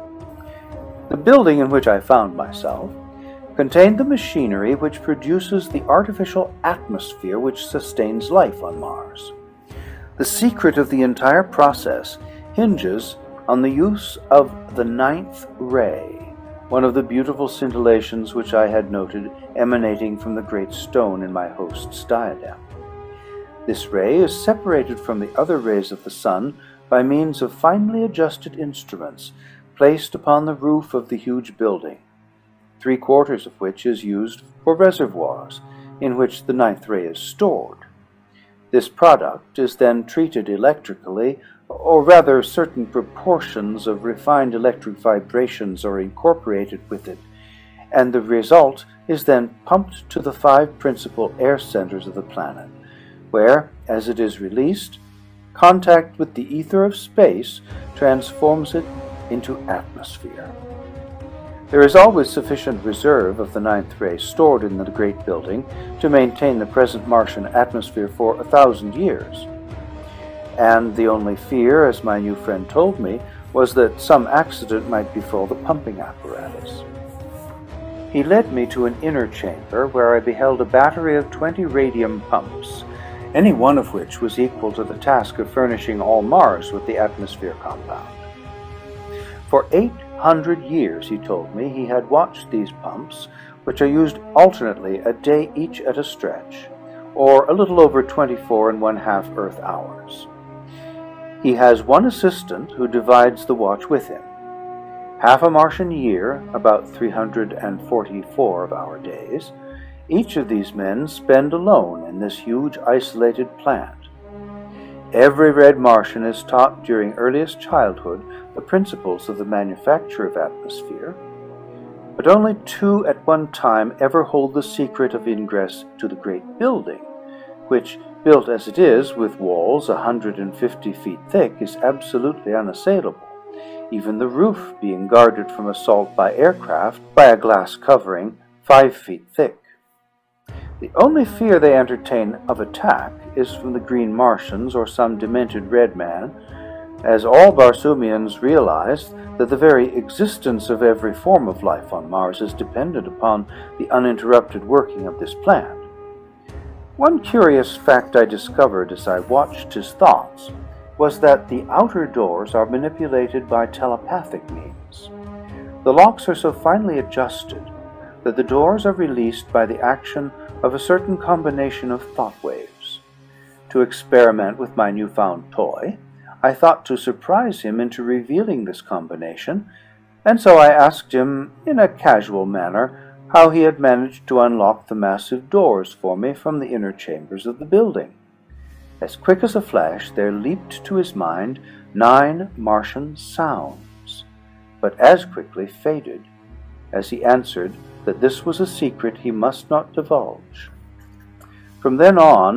The building in which I found myself contained the machinery which produces the artificial atmosphere which sustains life on Mars. The secret of the entire process hinges on the use of the 9th ray, one of the beautiful scintillations which I had noted emanating from the great stone in my host's diadem. This ray is separated from the other rays of the sun by means of finely adjusted instruments placed upon the roof of the huge building, 3/4 of which is used for reservoirs in which the 9th ray is stored. This product is then treated electrically, or rather certain proportions of refined electric vibrations are incorporated with it, and the result is then pumped to the 5 principal air centers of the planet, where, as it is released, contact with the ether of space transforms it into atmosphere. There is always sufficient reserve of the 9th ray stored in the great building to maintain the present Martian atmosphere for 1,000 years. And the only fear, as my new friend told me, was that some accident might befall the pumping apparatus. He led me to an inner chamber where I beheld a battery of 20 radium pumps, any one of which was equal to the task of furnishing all Mars with the atmosphere compound. For 800 years, he told me, he had watched these pumps, which are used alternately a day each at a stretch, or a little over 24½ Earth hours. He has one assistant who divides the watch with him. Half a Martian year, about 344 of our days, each of these men spend alone in this huge isolated plant. Every red Martian is taught during earliest childhood the principles of the manufacture of atmosphere, but only 2 at one time ever hold the secret of ingress to the great building, which, built as it is with walls 150 feet thick, is absolutely unassailable, even the roof being guarded from assault by aircraft by a glass covering 5 feet thick. The only fear they entertain of attack is from the green Martians or some demented red man, as all Barsoomians realize that the very existence of every form of life on Mars is dependent upon the uninterrupted working of this plant. One curious fact I discovered as I watched his thoughts was that the outer doors are manipulated by telepathic means. The locks are so finely adjusted that the doors are released by the action of a certain combination of thought waves. To experiment with my newfound toy, I thought to surprise him into revealing this combination, and so I asked him, in a casual manner, how he had managed to unlock the massive doors for me from the inner chambers of the building. As quick as a flash, there leaped to his mind 9 Martian sounds, but as quickly faded, as he answered that this was a secret he must not divulge. From then on,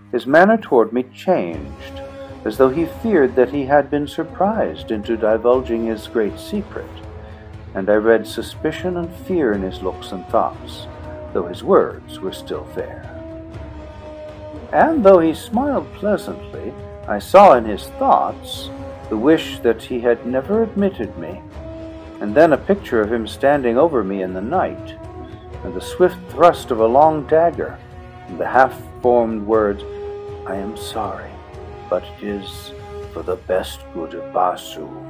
His manner toward me changed, as though he feared that he had been surprised into divulging his great secret, and I read suspicion and fear in his looks and thoughts, though his words were still fair. And though he smiled pleasantly, I saw in his thoughts the wish that he had never admitted me, and then a picture of him standing over me in the night, and the swift thrust of a long dagger, and the half-formed words, "I am sorry, but it is for the best good of Barsoom."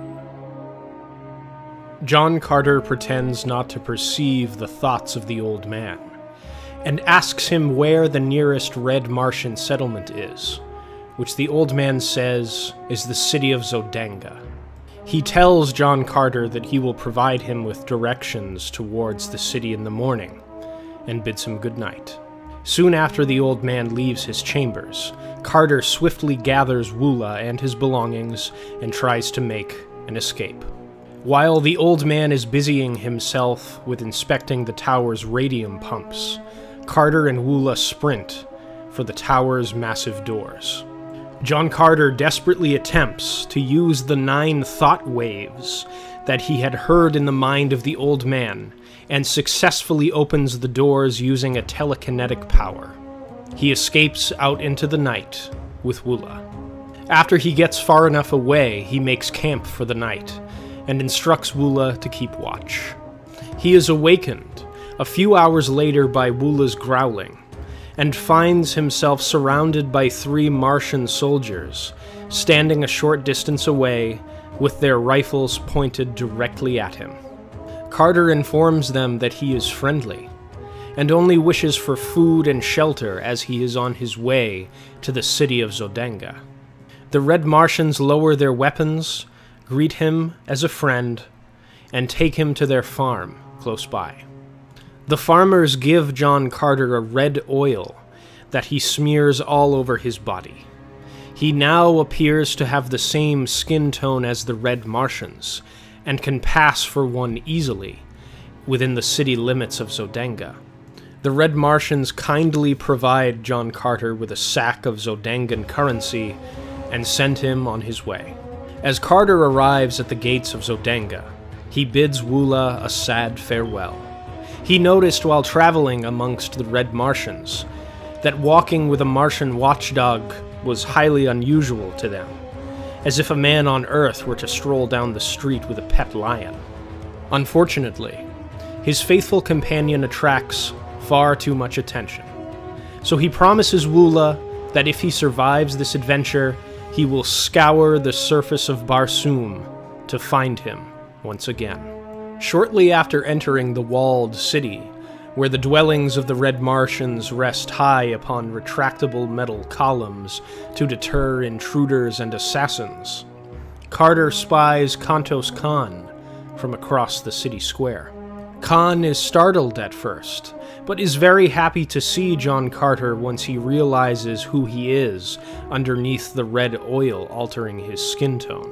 John Carter pretends not to perceive the thoughts of the old man, and asks him where the nearest Red Martian settlement is, which the old man says is the city of Zodanga. He tells John Carter that he will provide him with directions towards the city in the morning, and bids him good night. Soon after the old man leaves his chambers, Carter swiftly gathers Woola and his belongings and tries to make an escape. While the old man is busying himself with inspecting the tower's radium pumps, Carter and Woola sprint for the tower's massive doors. John Carter desperately attempts to use the 9 thought waves that he had heard in the mind of the old man, and successfully opens the doors using a telekinetic power. He escapes out into the night with Woola. After he gets far enough away, he makes camp for the night, and instructs Woola to keep watch. He is awakened a few hours later by Woola's growling, and finds himself surrounded by 3 Martian soldiers, standing a short distance away with their rifles pointed directly at him. Carter informs them that he is friendly, and only wishes for food and shelter as he is on his way to the city of Zodanga. The Red Martians lower their weapons, greet him as a friend, and take him to their farm close by. The farmers give John Carter a red oil that he smears all over his body. He now appears to have the same skin tone as the Red Martians, and can pass for one easily within the city limits of Zodanga. The Red Martians kindly provide John Carter with a sack of Zodangan currency and send him on his way. As Carter arrives at the gates of Zodanga, he bids Woola a sad farewell. He noticed while traveling amongst the Red Martians that walking with a Martian watchdog was highly unusual to them, as if a man on Earth were to stroll down the street with a pet lion. Unfortunately, his faithful companion attracts far too much attention, so he promises Woola that if he survives this adventure, he will scour the surface of Barsoom to find him once again. Shortly after entering the walled city, where the dwellings of the Red Martians rest high upon retractable metal columns to deter intruders and assassins, Carter spies Kantos Khan from across the city square. Khan is startled at first, but is very happy to see John Carter once he realizes who he is underneath the red oil altering his skin tone.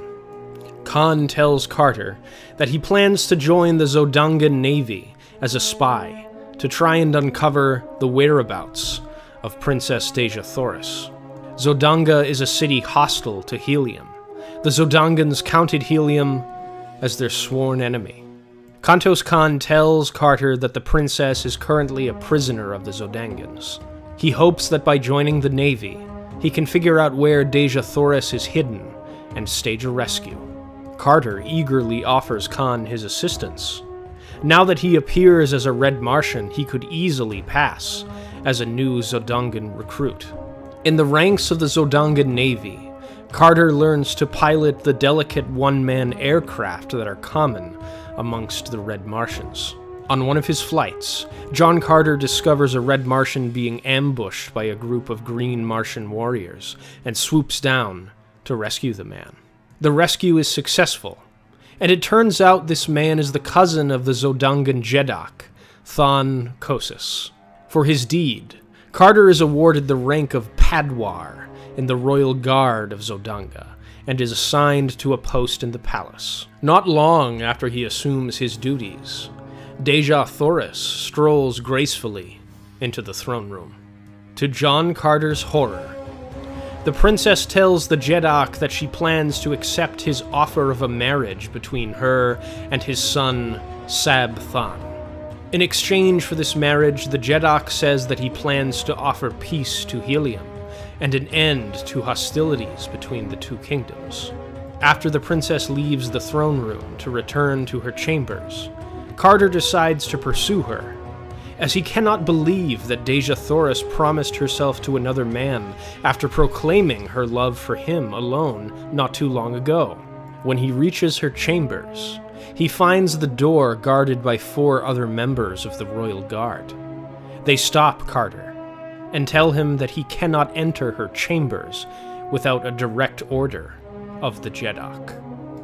Khan tells Carter that he plans to join the Zodangan Navy as a spy to try and uncover the whereabouts of Princess Deja Thoris. Zodanga is a city hostile to helium. The Zodangans counted helium as their sworn enemy. Kantos Khan tells Carter that the princess is currently a prisoner of the Zodangans. He hopes that by joining the Navy, he can figure out where Deja Thoris is hidden and stage a rescue. Carter eagerly offers Khan his assistance. Now that he appears as a Red Martian, he could easily pass as a new Zodangan recruit. In the ranks of the Zodangan Navy, Carter learns to pilot the delicate one-man aircraft that are common amongst the Red Martians. On one of his flights, John Carter discovers a Red Martian being ambushed by a group of green Martian warriors and swoops down to rescue the man. The rescue is successful, and it turns out this man is the cousin of the Zodangan Jeddak, Thon Kosis. For his deed, Carter is awarded the rank of Padwar in the Royal Guard of Zodanga, and is assigned to a post in the palace. Not long after he assumes his duties, Deja Thoris strolls gracefully into the throne room. To John Carter's horror, The princess tells the Jeddak that she plans to accept his offer of a marriage between her and his son, Sab-Than. In exchange for this marriage, the Jeddak says that he plans to offer peace to Helium and an end to hostilities between the two kingdoms. After the princess leaves the throne room to return to her chambers, Carter decides to pursue her, as he cannot believe that Dejah Thoris promised herself to another man after proclaiming her love for him alone not too long ago. When he reaches her chambers, he finds the door guarded by 4 other members of the royal guard. They stop Carter and tell him that he cannot enter her chambers without a direct order of the Jeddak.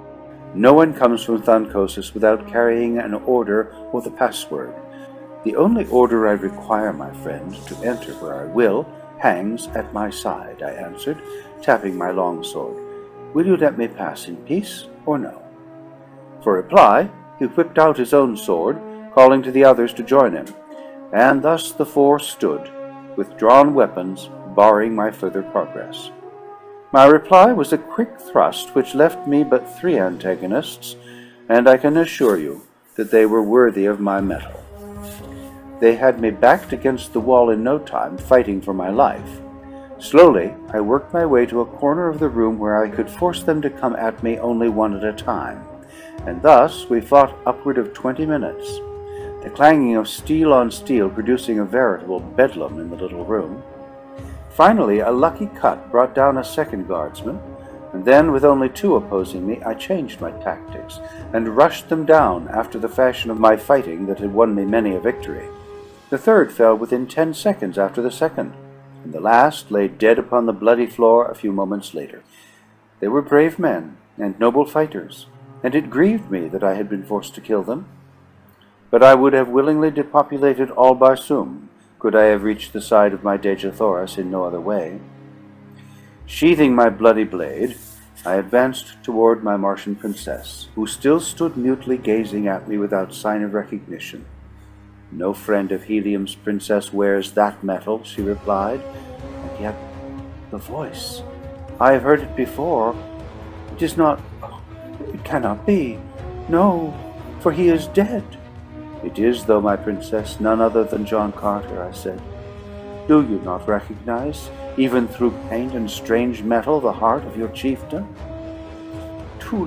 No one comes from Thankosis without carrying an order with a password. The only order I require, my friend, to enter where I will, hangs at my side, I answered, tapping my longsword. Will you let me pass in peace, or no? For reply, he whipped out his own sword, calling to the others to join him, and thus the 4 stood, with drawn weapons, barring my further progress. My reply was a quick thrust which left me but 3 antagonists, and I can assure you that they were worthy of my mettle. They had me backed against the wall in no time, fighting for my life. Slowly, I worked my way to a corner of the room where I could force them to come at me only one at a time, and thus we fought upward of 20 minutes, the clanging of steel on steel producing a veritable bedlam in the little room. Finally, a lucky cut brought down a second guardsman, and then, with only 2 opposing me, I changed my tactics and rushed them down after the fashion of my fighting that had won me many a victory. The third fell within 10 seconds after the second, and the last lay dead upon the bloody floor a few moments later. They were brave men and noble fighters, and it grieved me that I had been forced to kill them. But I would have willingly depopulated all Barsoom, could I have reached the side of my Dejah Thoris in no other way. Sheathing my bloody blade, I advanced toward my Martian princess, who still stood mutely gazing at me without sign of recognition. No friend of Helium's princess wears that metal, she replied, and yet the voice. I have heard it before. It is not... It cannot be. No, for he is dead. It is, though, my princess, none other than John Carter, I said. Do you not recognize, even through paint and strange metal, the heart of your chieftain? Too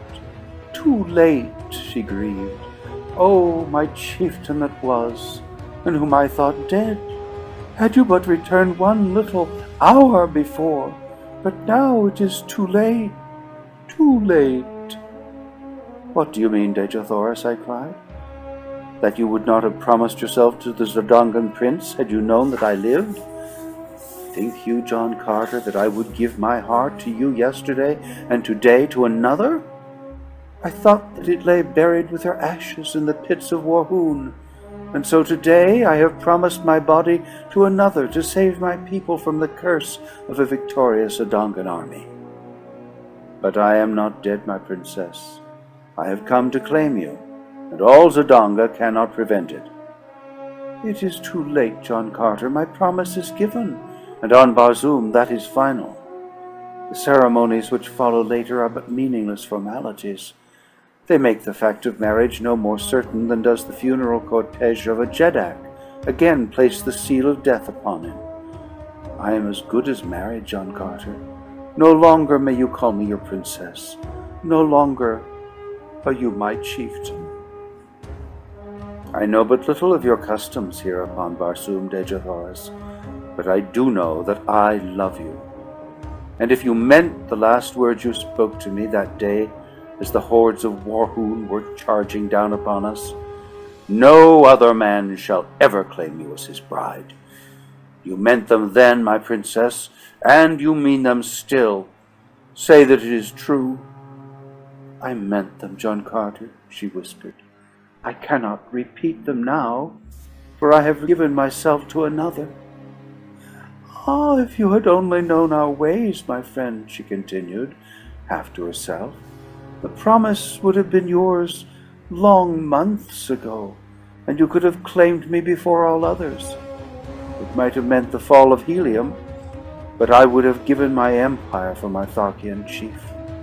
late, she grieved. Oh, my chieftain that was, and whom I thought dead. Had you but returned 1 little hour before, but now it is too late, too late. What do you mean, Dejah Thoris? I cried. That you would not have promised yourself to the Zodongan prince had you known that I lived? Think you, John Carter, that I would give my heart to you yesterday and today to another? I thought that it lay buried with her ashes in the pits of Warhoon, and so today I have promised my body to another to save my people from the curse of a victorious Zodongan army. But I am not dead, my princess. I have come to claim you, and all Zodonga cannot prevent it. It is too late, John Carter. My promise is given, and on Barsoom that is final. The ceremonies which follow later are but meaningless formalities. They make the fact of marriage no more certain than does the funeral cortege of a Jeddak again place the seal of death upon him. I am as good as married, John Carter. No longer may you call me your princess. No longer are you my chieftain. I know but little of your customs here upon Barsoom, Dejah Thoris, but I do know that I love you. And if you meant the last words you spoke to me that day, as the hordes of Warhoon were charging down upon us, no other man shall ever claim you as his bride. You meant them then, my princess, and you mean them still. Say that it is true. I meant them, John Carter, she whispered. I cannot repeat them now, for I have given myself to another. Ah, if you had only known our ways, my friend, she continued, half to herself. The promise would have been yours long months ago, and you could have claimed me before all others. It might have meant the fall of Helium, but I would have given my empire for my Tharkian chief.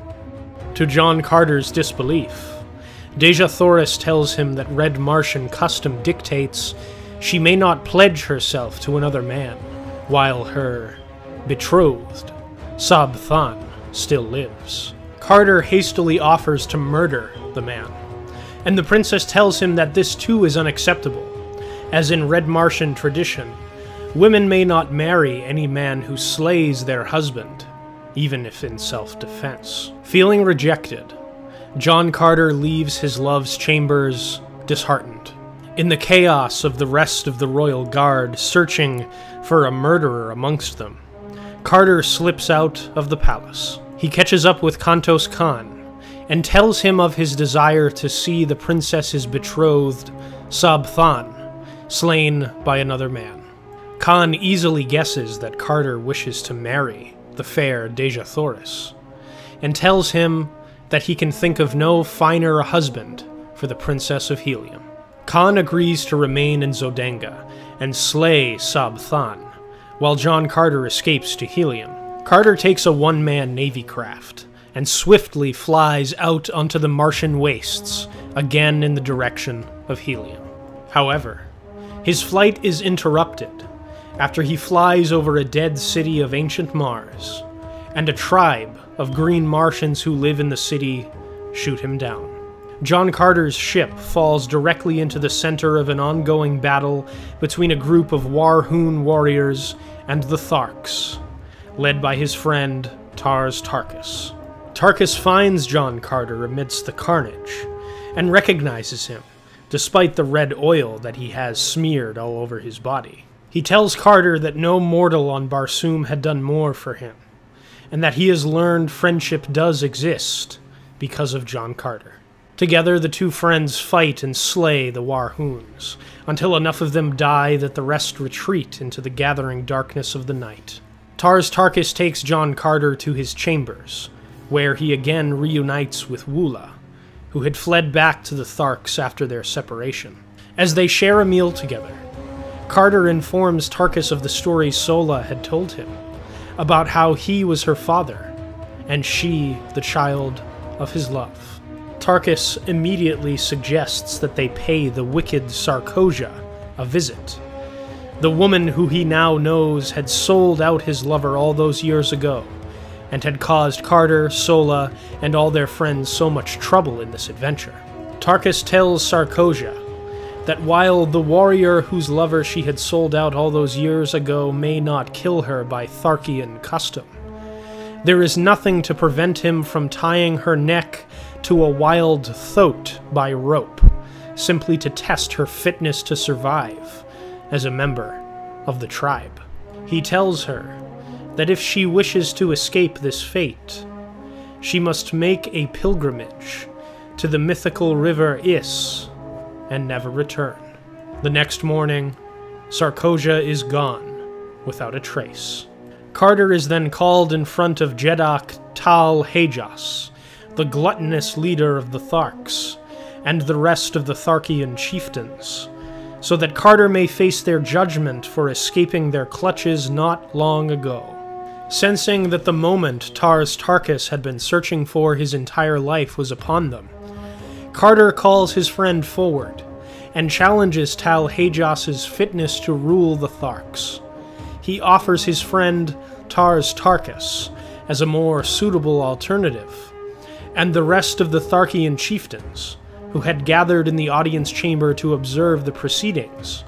To John Carter's disbelief, Dejah Thoris tells him that Red Martian custom dictates she may not pledge herself to another man, while her betrothed, Sab Than, still lives. Carter hastily offers to murder the man, and the princess tells him that this too is unacceptable, as in Red Martian tradition, women may not marry any man who slays their husband, even if in self-defense. Feeling rejected, John Carter leaves his love's chambers disheartened. In the chaos of the rest of the royal guard searching for a murderer amongst them, Carter slips out of the palace. He catches up with Kantos Khan and tells him of his desire to see the princess's betrothed, Sab Than, slain by another man. Khan easily guesses that Carter wishes to marry the fair Dejah Thoris, and tells him that he can think of no finer husband for the Princess of Helium. Khan agrees to remain in Zodenga and slay Sab Than, while John Carter escapes to Helium. Carter takes a one-man navy craft and swiftly flies out onto the Martian wastes, again in the direction of Helium. However, his flight is interrupted after he flies over a dead city of ancient Mars, and a tribe of green Martians who live in the city shoot him down. John Carter's ship falls directly into the center of an ongoing battle between a group of Warhoon warriors and the Tharks, led by his friend Tars Tarkas. Tarkas finds John Carter amidst the carnage and recognizes him, despite the red oil that he has smeared all over his body. He tells Carter that no mortal on Barsoom had done more for him, and that he has learned friendship does exist because of John Carter. Together, the two friends fight and slay the Warhoons, until enough of them die that the rest retreat into the gathering darkness of the night. Tars Tarkas takes John Carter to his chambers, where he again reunites with Woola, who had fled back to the Tharks after their separation. As they share a meal together, Carter informs Tarkas of the story Sola had told him, about how he was her father, and she the child of his love. Tarkas immediately suggests that they pay the wicked Sarkoja a visit, the woman who he now knows had sold out his lover all those years ago, and had caused Carter, Sola, and all their friends so much trouble in this adventure. Tarkas tells Sarkoja that while the warrior whose lover she had sold out all those years ago may not kill her by Tharkian custom, there is nothing to prevent him from tying her neck to a wild thoat by rope, simply to test her fitness to survive as a member of the tribe. He tells her that if she wishes to escape this fate, she must make a pilgrimage to the mythical river Is and never return. The next morning, Sarkoja is gone without a trace. Carter is then called in front of Jeddak Tal Hejas, the gluttonous leader of the Tharks, and the rest of the Tharkian chieftains, so that Carter may face their judgment for escaping their clutches not long ago. Sensing that the moment Tars Tarkas had been searching for his entire life was upon them, Carter calls his friend forward and challenges Tal Hejas' fitness to rule the Tharks. He offers his friend Tars Tarkas as a more suitable alternative, and the rest of the Tharkian chieftains, who had gathered in the audience chamber to observe the proceedings,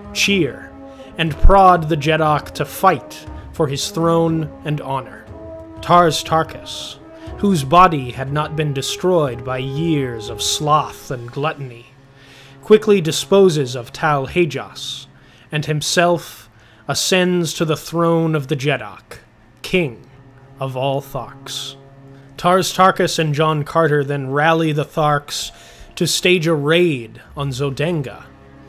cheer and prod the Jeddak to fight for his throne and honor. Tars Tarkas, whose body had not been destroyed by years of sloth and gluttony, quickly disposes of Tal Hejas, and himself ascends to the throne of the Jeddak, king of all Tharks. Tars Tarkas and John Carter then rally the Tharks to stage a raid on Zodenga,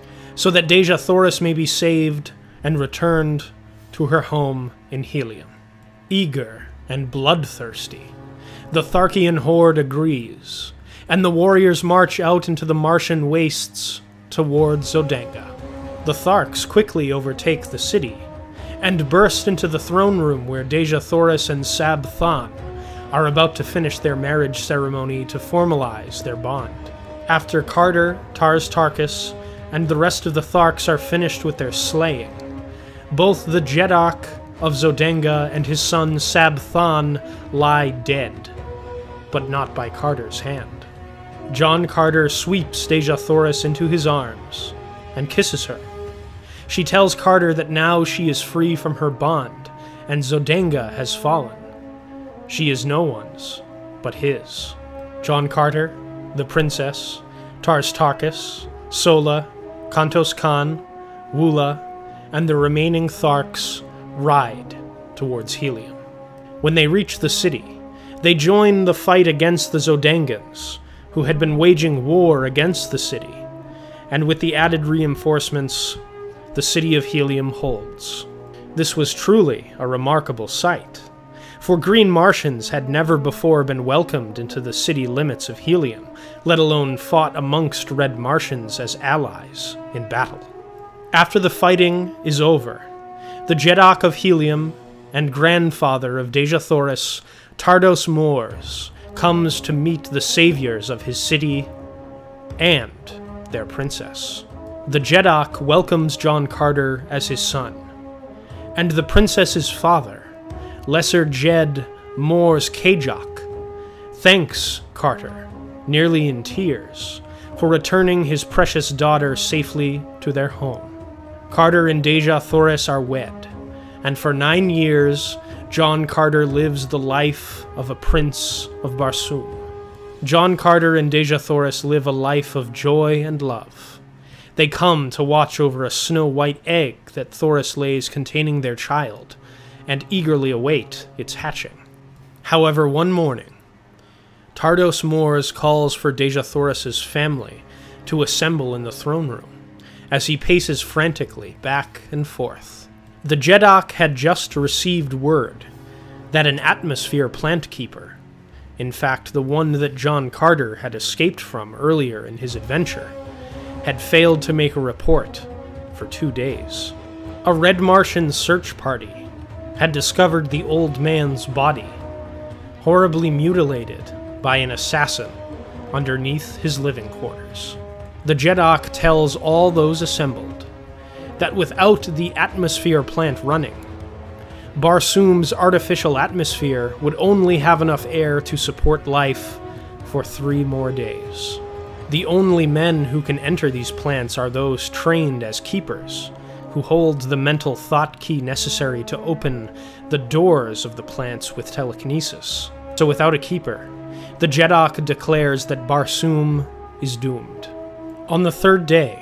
so that Dejah Thoris may be saved and returned to her home in Helium. Eager and bloodthirsty, the Tharkian horde agrees, and the warriors march out into the Martian wastes towards Zodenga. The Tharks quickly overtake the city, and burst into the throne room where Dejah Thoris and Sab Than are about to finish their marriage ceremony to formalize their bond. After Carter, Tars Tarkas, and the rest of the Tharks are finished with their slaying, both the Jeddak of Zodenga and his son Sab Than lie dead, but not by Carter's hand. John Carter sweeps Dejah Thoris into his arms and kisses her. She tells Carter that now she is free from her bond, and Zodenga has fallen. She is no one's, but his. John Carter, the princess, Tars Tarkas, Sola, Kantos Khan, Wula, and the remaining Tharks ride towards Helium. When they reach the city, they join the fight against the Zodengans, who had been waging war against the city, and with the added reinforcements, the city of Helium holds. This was truly a remarkable sight, for Green Martians had never before been welcomed into the city limits of Helium, let alone fought amongst Red Martians as allies in battle. After the fighting is over, the Jeddak of Helium and grandfather of Dejah Thoris, Tardos Mors, comes to meet the saviors of his city and their princess. The Jeddak welcomes John Carter as his son, and the princess's father, Lesser Jed Mors Kajak, thanks Carter, nearly in tears, for returning his precious daughter safely to their home. Carter and Dejah Thoris are wed, and for 9 years, John Carter lives the life of a prince of Barsoom. John Carter and Dejah Thoris live a life of joy and love. They come to watch over a snow-white egg that Thoris lays containing their child, and eagerly await its hatching. However, one morning, Tardos Mors calls for Dejah Thoris's family to assemble in the throne room, as he paces frantically back and forth. The Jeddak had just received word that an atmosphere plant keeper, in fact the one that John Carter had escaped from earlier in his adventure, had failed to make a report for 2 days. A Red Martian search party had discovered the old man's body, horribly mutilated by an assassin underneath his living quarters. The Jeddak tells all those assembled that without the atmosphere plant running, Barsoom's artificial atmosphere would only have enough air to support life for 3 more days. The only men who can enter these plants are those trained as keepers, who hold the mental thought key necessary to open the doors of the plants with telekinesis. So without a keeper, the Jeddak declares that Barsoom is doomed. On the 3rd day,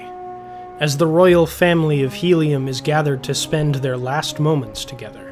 as the royal family of Helium is gathered to spend their last moments together,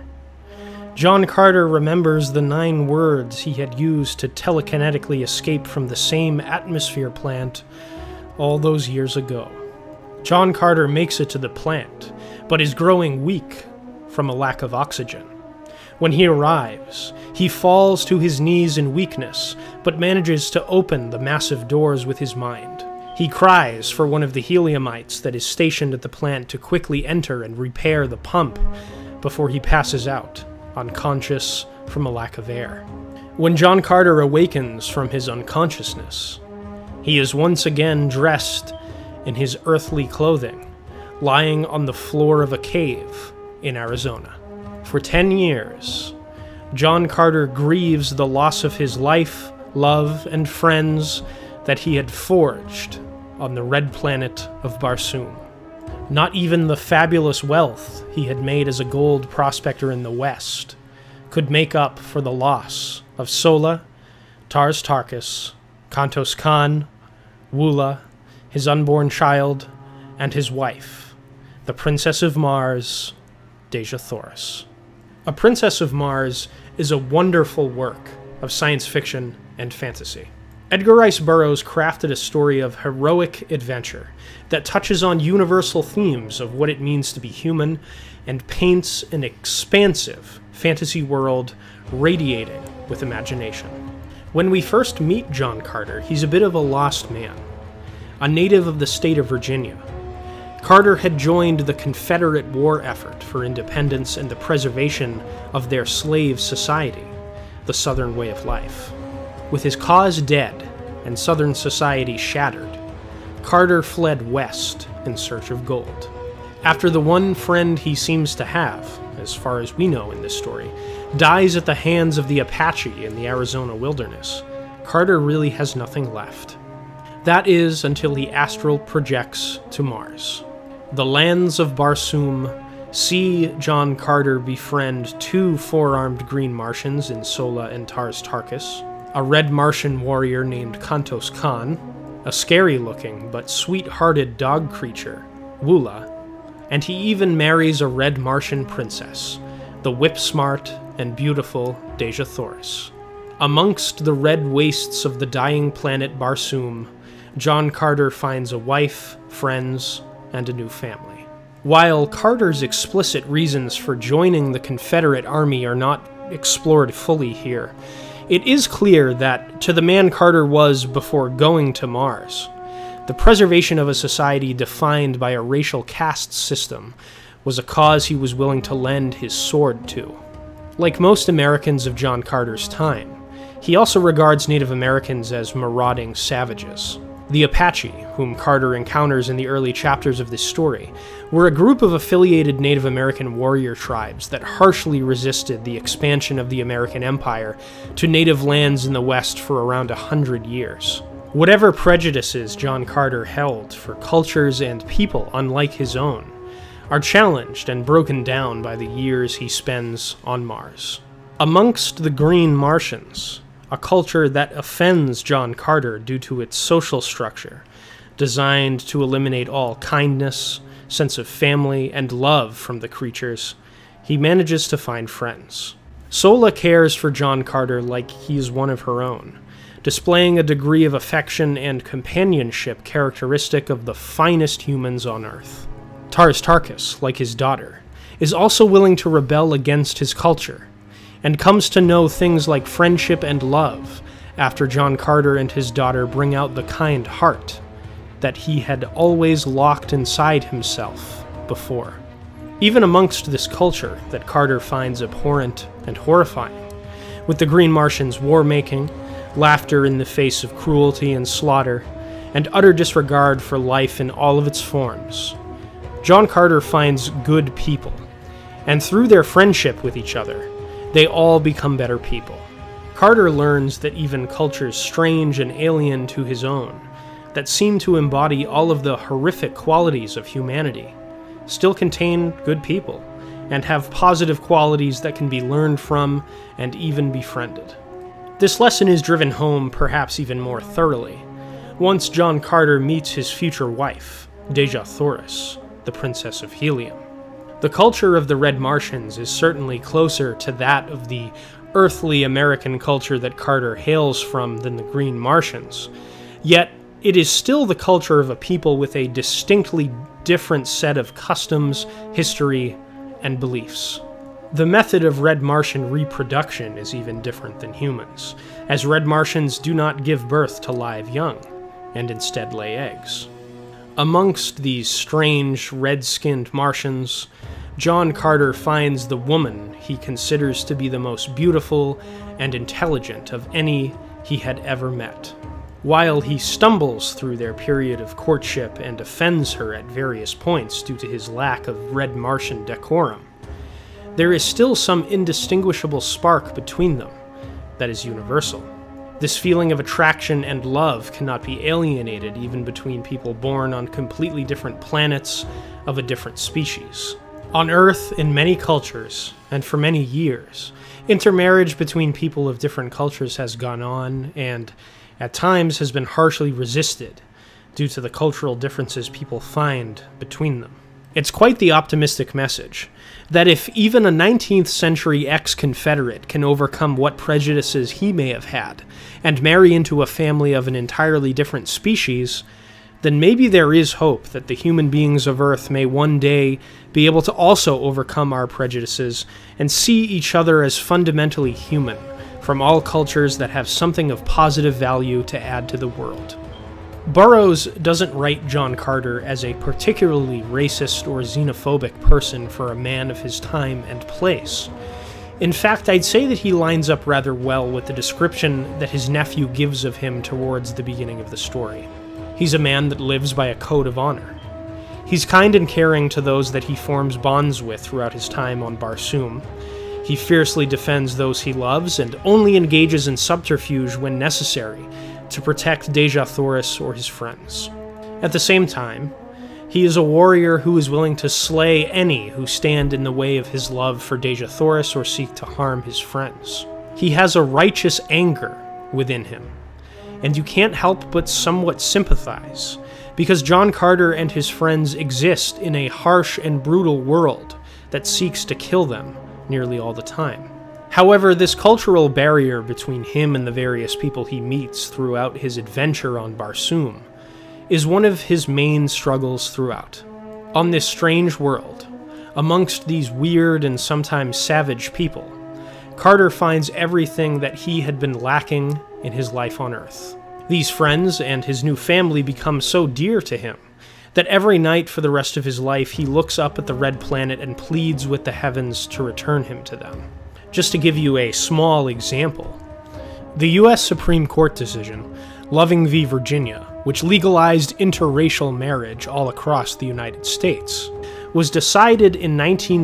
John Carter remembers the 9 words he had used to telekinetically escape from the same atmosphere plant all those years ago. John Carter makes it to the plant, but is growing weak from a lack of oxygen. When he arrives, he falls to his knees in weakness, but manages to open the massive doors with his mind. He cries for one of the heliumites that is stationed at the plant to quickly enter and repair the pump before he passes out, unconscious from a lack of air. When John Carter awakens from his unconsciousness, he is once again dressed in his earthly clothing, lying on the floor of a cave in Arizona. For 10 years, John Carter grieves the loss of his life, love, and friends that he had forged on the red planet of Barsoom. Not even the fabulous wealth he had made as a gold prospector in the West could make up for the loss of Sola, Tars Tarkas, Kantos Khan, Wula, his unborn child, and his wife, the Princess of Mars, Dejah Thoris. A Princess of Mars is a wonderful work of science fiction and fantasy. Edgar Rice Burroughs crafted a story of heroic adventure that touches on universal themes of what it means to be human and paints an expansive fantasy world radiating with imagination. When we first meet John Carter, he's a bit of a lost man, a native of the state of Virginia, Carter had joined the Confederate war effort for independence and the preservation of their slave society, the Southern way of life. With his cause dead and Southern society shattered, Carter fled west in search of gold. After the one friend he seems to have, as far as we know in this story, dies at the hands of the Apache in the Arizona wilderness, Carter really has nothing left. That is until he astral projects to Mars. The lands of Barsoom see John Carter befriend two four-armed green Martians in Sola and Tars Tarkas, a red Martian warrior named Kantos Khan, a scary-looking but sweet-hearted dog creature, Woola, and he even marries a red Martian princess, the whip-smart and beautiful Deja Thoris. Amongst the red wastes of the dying planet Barsoom, John Carter finds a wife, friends, and a new family. While Carter's explicit reasons for joining the Confederate Army are not explored fully here, it is clear that, to the man Carter was before going to Mars, the preservation of a society defined by a racial caste system was a cause he was willing to lend his sword to. Like most Americans of John Carter's time, he also regards Native Americans as marauding savages. The Apache, whom Carter encounters in the early chapters of this story, were a group of affiliated Native American warrior tribes that harshly resisted the expansion of the American Empire to native lands in the West for around 100 years. Whatever prejudices John Carter held for cultures and people unlike his own are challenged and broken down by the years he spends on Mars. Amongst the Green Martians, a culture that offends John Carter due to its social structure, designed to eliminate all kindness, sense of family, and love from the creatures, he manages to find friends. Sola cares for John Carter like he is one of her own, displaying a degree of affection and companionship characteristic of the finest humans on Earth. Tars Tarkas, like his daughter, is also willing to rebel against his culture, and comes to know things like friendship and love after John Carter and his daughter bring out the kind heart that he had always locked inside himself before. Even amongst this culture that Carter finds abhorrent and horrifying, with the Green Martians war-making, laughter in the face of cruelty and slaughter, and utter disregard for life in all of its forms, John Carter finds good people, and through their friendship with each other, they all become better people. Carter learns that even cultures strange and alien to his own, that seem to embody all of the horrific qualities of humanity, still contain good people, and have positive qualities that can be learned from and even befriended. This lesson is driven home perhaps even more thoroughly once John Carter meets his future wife, Deja Thoris, the Princess of Helium. The culture of the Red Martians is certainly closer to that of the earthly American culture that Carter hails from than the Green Martians, yet it is still the culture of a people with a distinctly different set of customs, history, and beliefs. The method of Red Martian reproduction is even different than humans, as Red Martians do not give birth to live young, and instead lay eggs. Amongst these strange, red-skinned Martians, John Carter finds the woman he considers to be the most beautiful and intelligent of any he had ever met. While he stumbles through their period of courtship and offends her at various points due to his lack of Red Martian decorum, there is still some indistinguishable spark between them that is universal. This feeling of attraction and love cannot be alienated even between people born on completely different planets of a different species. On Earth, in many cultures, and for many years, intermarriage between people of different cultures has gone on and, at times, has been harshly resisted due to the cultural differences people find between them. It's quite the optimistic message that if even a 19th century ex-Confederate can overcome what prejudices he may have had and marry into a family of an entirely different species, then maybe there is hope that the human beings of Earth may one day be able to also overcome our prejudices and see each other as fundamentally human from all cultures that have something of positive value to add to the world. Burroughs doesn't write John Carter as a particularly racist or xenophobic person for a man of his time and place. In fact, I'd say that he lines up rather well with the description that his nephew gives of him towards the beginning of the story. He's a man that lives by a code of honor. He's kind and caring to those that he forms bonds with throughout his time on Barsoom. He fiercely defends those he loves and only engages in subterfuge when necessary to protect Dejah Thoris or his friends. At the same time, he is a warrior who is willing to slay any who stand in the way of his love for Dejah Thoris or seek to harm his friends. He has a righteous anger within him, and you can't help but somewhat sympathize, because John Carter and his friends exist in a harsh and brutal world that seeks to kill them nearly all the time. However, this cultural barrier between him and the various people he meets throughout his adventure on Barsoom is one of his main struggles throughout. On this strange world, amongst these weird and sometimes savage people, Carter finds everything that he had been lacking in his life on Earth. These friends and his new family become so dear to him that every night for the rest of his life he looks up at the red planet and pleads with the heavens to return him to them. Just to give you a small example, the U.S. Supreme Court decision, Loving v. Virginia, which legalized interracial marriage all across the United States, was decided in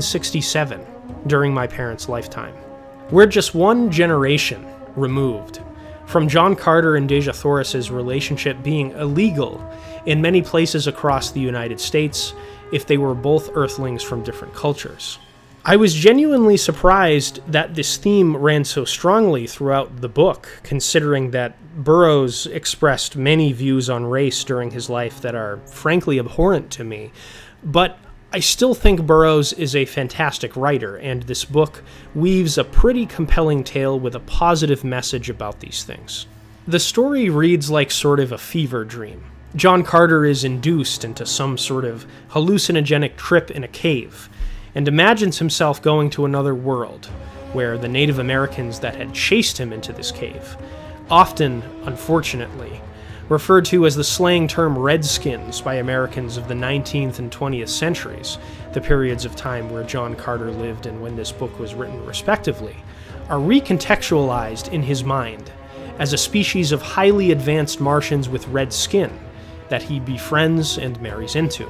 1967 during my parents' lifetime. We're just one generation removed from John Carter and Dejah Thoris's relationship being illegal in many places across the United States if they were both Earthlings from different cultures. I was genuinely surprised that this theme ran so strongly throughout the book, considering that Burroughs expressed many views on race during his life that are frankly abhorrent to me, but I still think Burroughs is a fantastic writer, and this book weaves a pretty compelling tale with a positive message about these things. The story reads like sort of a fever dream. John Carter is induced into some sort of hallucinogenic trip in a cave, and imagines himself going to another world, where the Native Americans that had chased him into this cave, often, unfortunately, referred to as the slang term Redskins by Americans of the 19th and 20th centuries, the periods of time where John Carter lived and when this book was written respectively, are recontextualized in his mind as a species of highly advanced Martians with red skin that he befriends and marries into.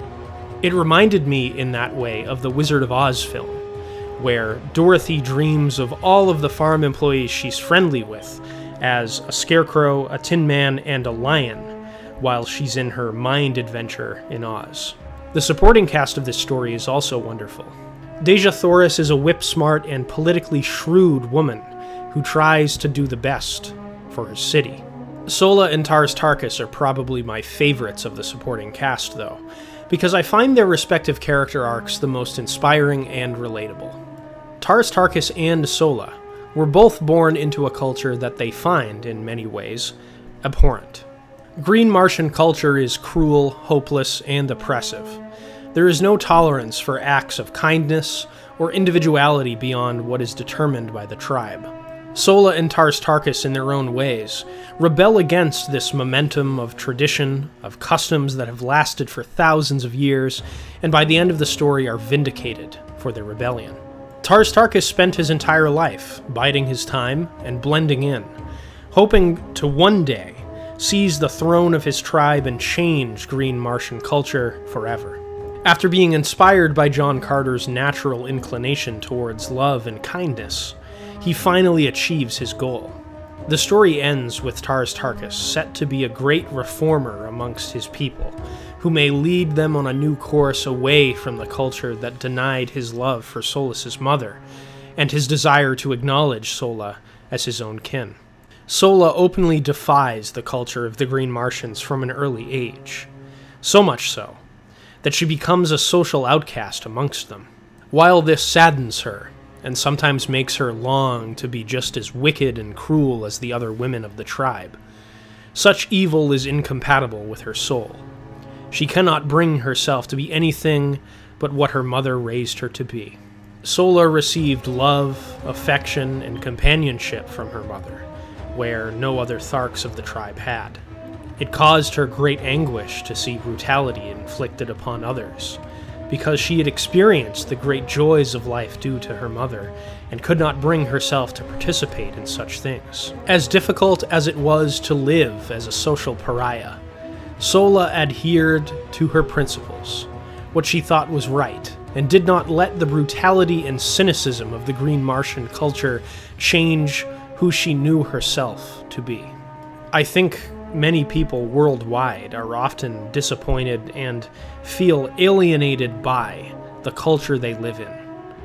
It reminded me in that way of the Wizard of Oz film, where Dorothy dreams of all of the farm employees she's friendly with as a scarecrow, a tin man, and a lion, while she's in her mind adventure in Oz. The supporting cast of this story is also wonderful. Dejah Thoris is a whip-smart and politically shrewd woman who tries to do the best for her city. Sola and Tars Tarkas are probably my favorites of the supporting cast, though, because I find their respective character arcs the most inspiring and relatable. Tars Tarkas and Sola were both born into a culture that they find, in many ways, abhorrent. Green Martian culture is cruel, hopeless, and oppressive. There is no tolerance for acts of kindness or individuality beyond what is determined by the tribe. Sola and Tars Tarkas, in their own ways, rebel against this momentum of tradition, of customs that have lasted for thousands of years, and by the end of the story are vindicated for their rebellion. Tars Tarkas spent his entire life biding his time and blending in, hoping to one day seize the throne of his tribe and change Green Martian culture forever. After being inspired by John Carter's natural inclination towards love and kindness, he finally achieves his goal. The story ends with Tars Tarkas set to be a great reformer amongst his people, who may lead them on a new course away from the culture that denied his love for Solas's mother, and his desire to acknowledge Sola as his own kin. Sola openly defies the culture of the Green Martians from an early age, so much so that she becomes a social outcast amongst them. While this saddens her, and sometimes makes her long to be just as wicked and cruel as the other women of the tribe, such evil is incompatible with her soul. She cannot bring herself to be anything but what her mother raised her to be. Sola received love, affection, and companionship from her mother, where no other Tharks of the tribe had. It caused her great anguish to see brutality inflicted upon others, because she had experienced the great joys of life due to her mother, and could not bring herself to participate in such things. As difficult as it was to live as a social pariah, Sola adhered to her principles, what she thought was right, and did not let the brutality and cynicism of the Green Martian culture change who she knew herself to be. I think many people worldwide are often disappointed and feel alienated by the culture they live in.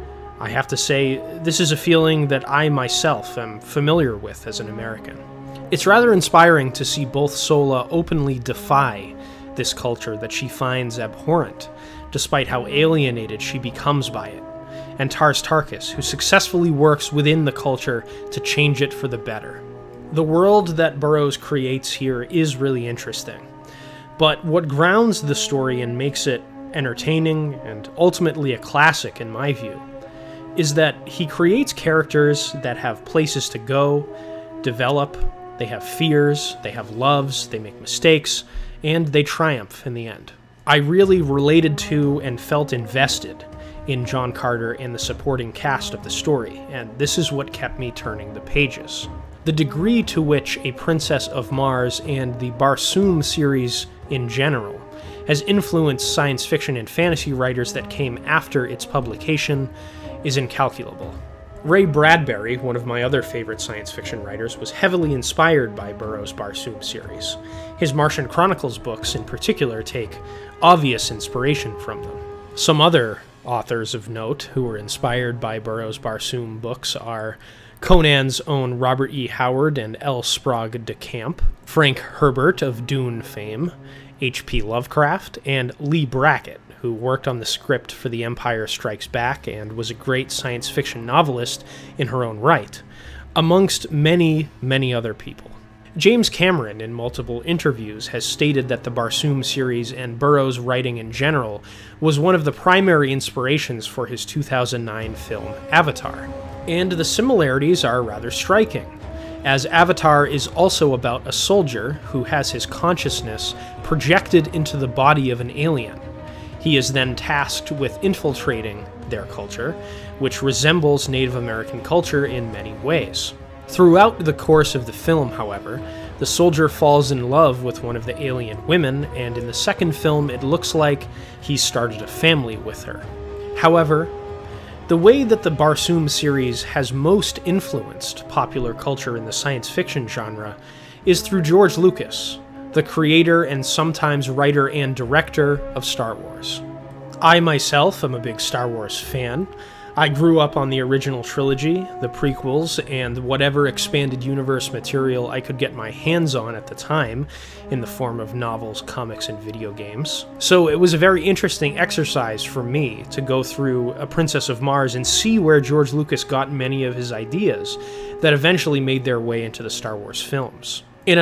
I have to say, this is a feeling that I myself am familiar with as an American. It's rather inspiring to see both Sola openly defy this culture that she finds abhorrent, despite how alienated she becomes by it, and Tars Tarkas, who successfully works within the culture to change it for the better. The world that Burroughs creates here is really interesting, but what grounds the story and makes it entertaining and ultimately a classic in my view is that he creates characters that have places to go, develop, they have fears, they have loves, they make mistakes, and they triumph in the end. I really related to and felt invested in John Carter and the supporting cast of the story, and this is what kept me turning the pages. The degree to which A Princess of Mars and the Barsoom series in general has influenced science fiction and fantasy writers that came after its publication is incalculable. Ray Bradbury, one of my other favorite science fiction writers, was heavily inspired by Burroughs' Barsoom series. His Martian Chronicles books in particular take obvious inspiration from them. Some other authors of note who were inspired by Burroughs' Barsoom books are Conan's own Robert E. Howard and L. Sprague de Camp, Frank Herbert of Dune fame, H.P. Lovecraft, and Lee Brackett, who worked on the script for The Empire Strikes Back and was a great science fiction novelist in her own right, amongst many, many other people. James Cameron, in multiple interviews, has stated that the Barsoom series and Burroughs' writing in general was one of the primary inspirations for his 2009 film Avatar. And the similarities are rather striking, as Avatar is also about a soldier who has his consciousness projected into the body of an alien. He is then tasked with infiltrating their culture, which resembles Native American culture in many ways. Throughout the course of the film, however, the soldier falls in love with one of the alien women, and in the second film it looks like he started a family with her. However, the way that the Barsoom series has most influenced popular culture in the science fiction genre is through George Lucas, the creator and sometimes writer and director of Star Wars. I myself am a big Star Wars fan. I grew up on the original trilogy, the prequels, and whatever expanded universe material I could get my hands on at the time, in the form of novels, comics, and video games. So it was a very interesting exercise for me to go through A Princess of Mars and see where George Lucas got many of his ideas that eventually made their way into the Star Wars films. In a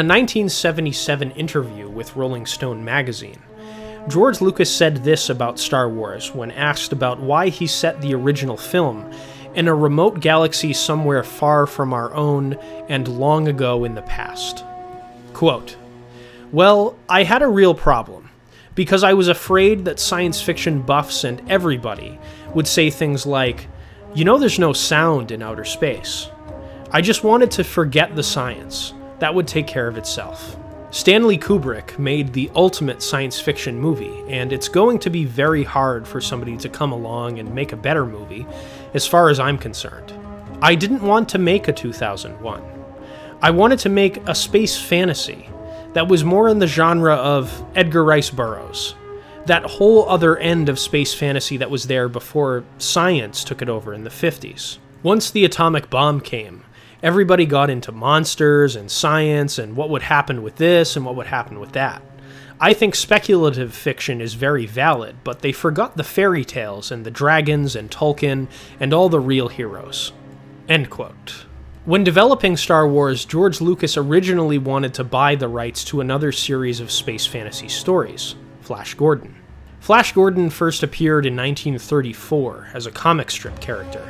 1977 interview with Rolling Stone magazine, George Lucas said this about Star Wars when asked about why he set the original film in a remote galaxy somewhere far from our own and long ago in the past. Quote, "Well, I had a real problem, because I was afraid that science fiction buffs and everybody would say things like, you know there's no sound in outer space. I just wanted to forget the science. That would take care of itself." Stanley Kubrick made the ultimate science fiction movie, and it's going to be very hard for somebody to come along and make a better movie, as far as I'm concerned. I didn't want to make a 2001. I wanted to make a space fantasy that was more in the genre of Edgar Rice Burroughs, that whole other end of space fantasy that was there before science took it over in the 50s. Once the atomic bomb came, everybody got into monsters and science and what would happen with this and what would happen with that. I think speculative fiction is very valid, but they forgot the fairy tales and the dragons and Tolkien and all the real heroes." End quote. When developing Star Wars, George Lucas originally wanted to buy the rights to another series of space fantasy stories, Flash Gordon. Flash Gordon first appeared in 1934 as a comic strip character,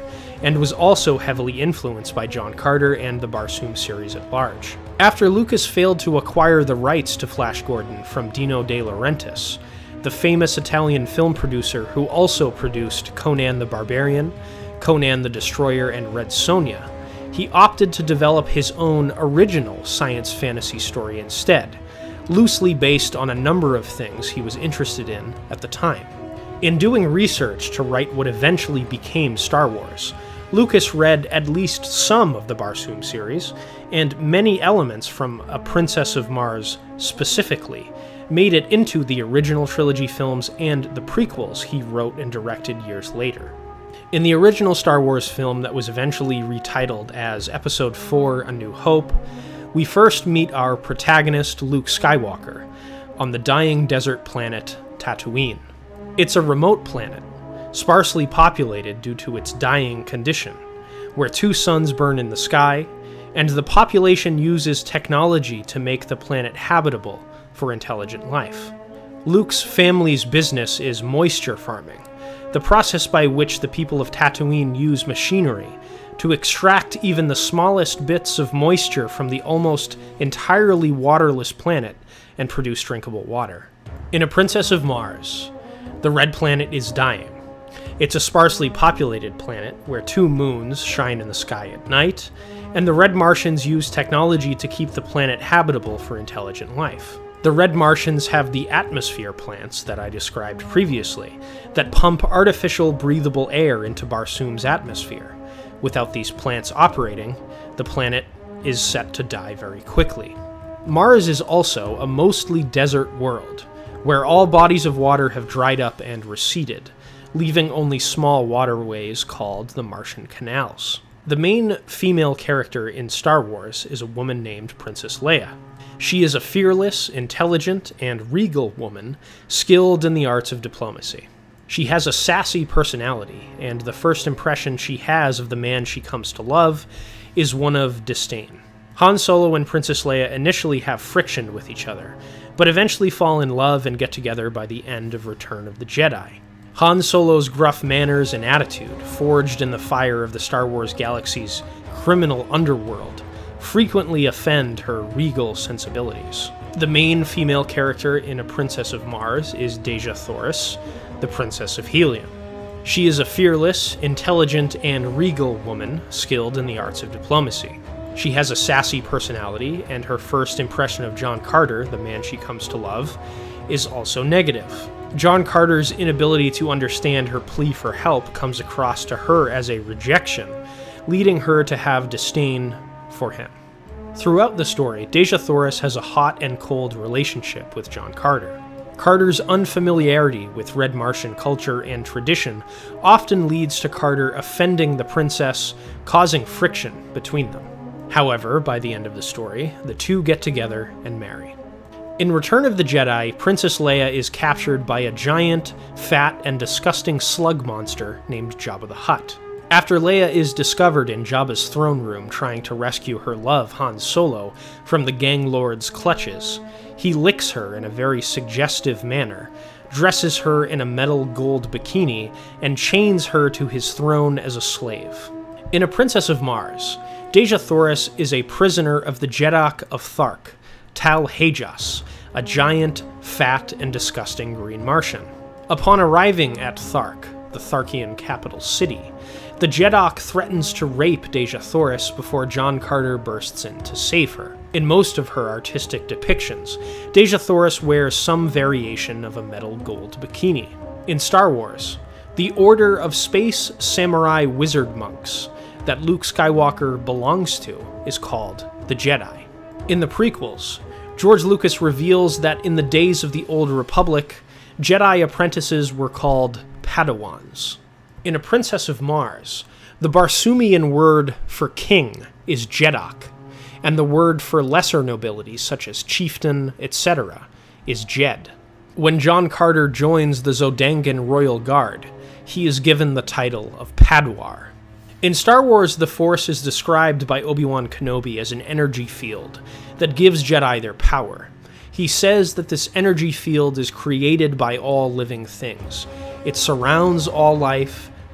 and was also heavily influenced by John Carter and the Barsoom series at large. After Lucas failed to acquire the rights to Flash Gordon from Dino De Laurentiis, the famous Italian film producer who also produced Conan the Barbarian, Conan the Destroyer, and Red Sonja, he opted to develop his own original science fantasy story instead, loosely based on a number of things he was interested in at the time. In doing research to write what eventually became Star Wars, Lucas read at least some of the Barsoom series, and many elements from A Princess of Mars specifically made it into the original trilogy films and the prequels he wrote and directed years later. In the original Star Wars film that was eventually retitled as Episode 4: A New Hope, we first meet our protagonist, Luke Skywalker, on the dying desert planet Tatooine. It's a remote planet, sparsely populated due to its dying condition, where 2 suns burn in the sky, and the population uses technology to make the planet habitable for intelligent life. Luke's family's business is moisture farming, the process by which the people of Tatooine use machinery to extract even the smallest bits of moisture from the almost entirely waterless planet and produce drinkable water. In A Princess of Mars, the red planet is dying. It's a sparsely populated planet where 2 moons shine in the sky at night, and the Red Martians use technology to keep the planet habitable for intelligent life. The Red Martians have the atmosphere plants that I described previously, that pump artificial breathable air into Barsoom's atmosphere. Without these plants operating, the planet is set to die very quickly. Mars is also a mostly desert world, where all bodies of water have dried up and receded, leaving only small waterways called the Martian Canals. The main female character in Star Wars is a woman named Princess Leia. She is a fearless, intelligent, and regal woman, skilled in the arts of diplomacy. She has a sassy personality, and the first impression she has of the man she comes to love is one of disdain. Han Solo and Princess Leia initially have friction with each other, but eventually fall in love and get together by the end of Return of the Jedi. Han Solo's gruff manners and attitude, forged in the fire of the Star Wars galaxy's criminal underworld, frequently offend her regal sensibilities. The main female character in A Princess of Mars is Dejah Thoris, the Princess of Helium. She is a fearless, intelligent, and regal woman skilled in the arts of diplomacy. She has a sassy personality, and her first impression of John Carter, the man she comes to love, is also negative. John Carter's inability to understand her plea for help comes across to her as a rejection, leading her to have disdain for him. Throughout the story, Dejah Thoris has a hot and cold relationship with John Carter. Carter's unfamiliarity with Red Martian culture and tradition often leads to Carter offending the princess, causing friction between them. However, by the end of the story, the two get together and marry. In Return of the Jedi, Princess Leia is captured by a giant, fat, and disgusting slug monster named Jabba the Hutt. After Leia is discovered in Jabba's throne room trying to rescue her love, Han Solo, from the gang lord's clutches, he licks her in a very suggestive manner, dresses her in a metal gold bikini, and chains her to his throne as a slave. In A Princess of Mars, Dejah Thoris is a prisoner of the Jeddak of Thark, Tal Hajas, a giant, fat, and disgusting green Martian. Upon arriving at Thark, the Tharkian capital city, the Jeddak threatens to rape Dejah Thoris before John Carter bursts in to save her. In most of her artistic depictions, Dejah Thoris wears some variation of a metal gold bikini. In Star Wars, the Order of Space Samurai Wizard Monks that Luke Skywalker belongs to is called the Jedi. In the prequels, George Lucas reveals that in the days of the Old Republic, Jedi apprentices were called Padawans. In A Princess of Mars, the Barsoomian word for king is Jeddak, and the word for lesser nobility, such as chieftain, etc., is Jed. When John Carter joins the Zodangan Royal Guard, he is given the title of Padwar. In Star Wars, the Force is described by Obi-Wan Kenobi as an energy field that gives Jedi their power. He says that this energy field is created by all living things. It surrounds all life,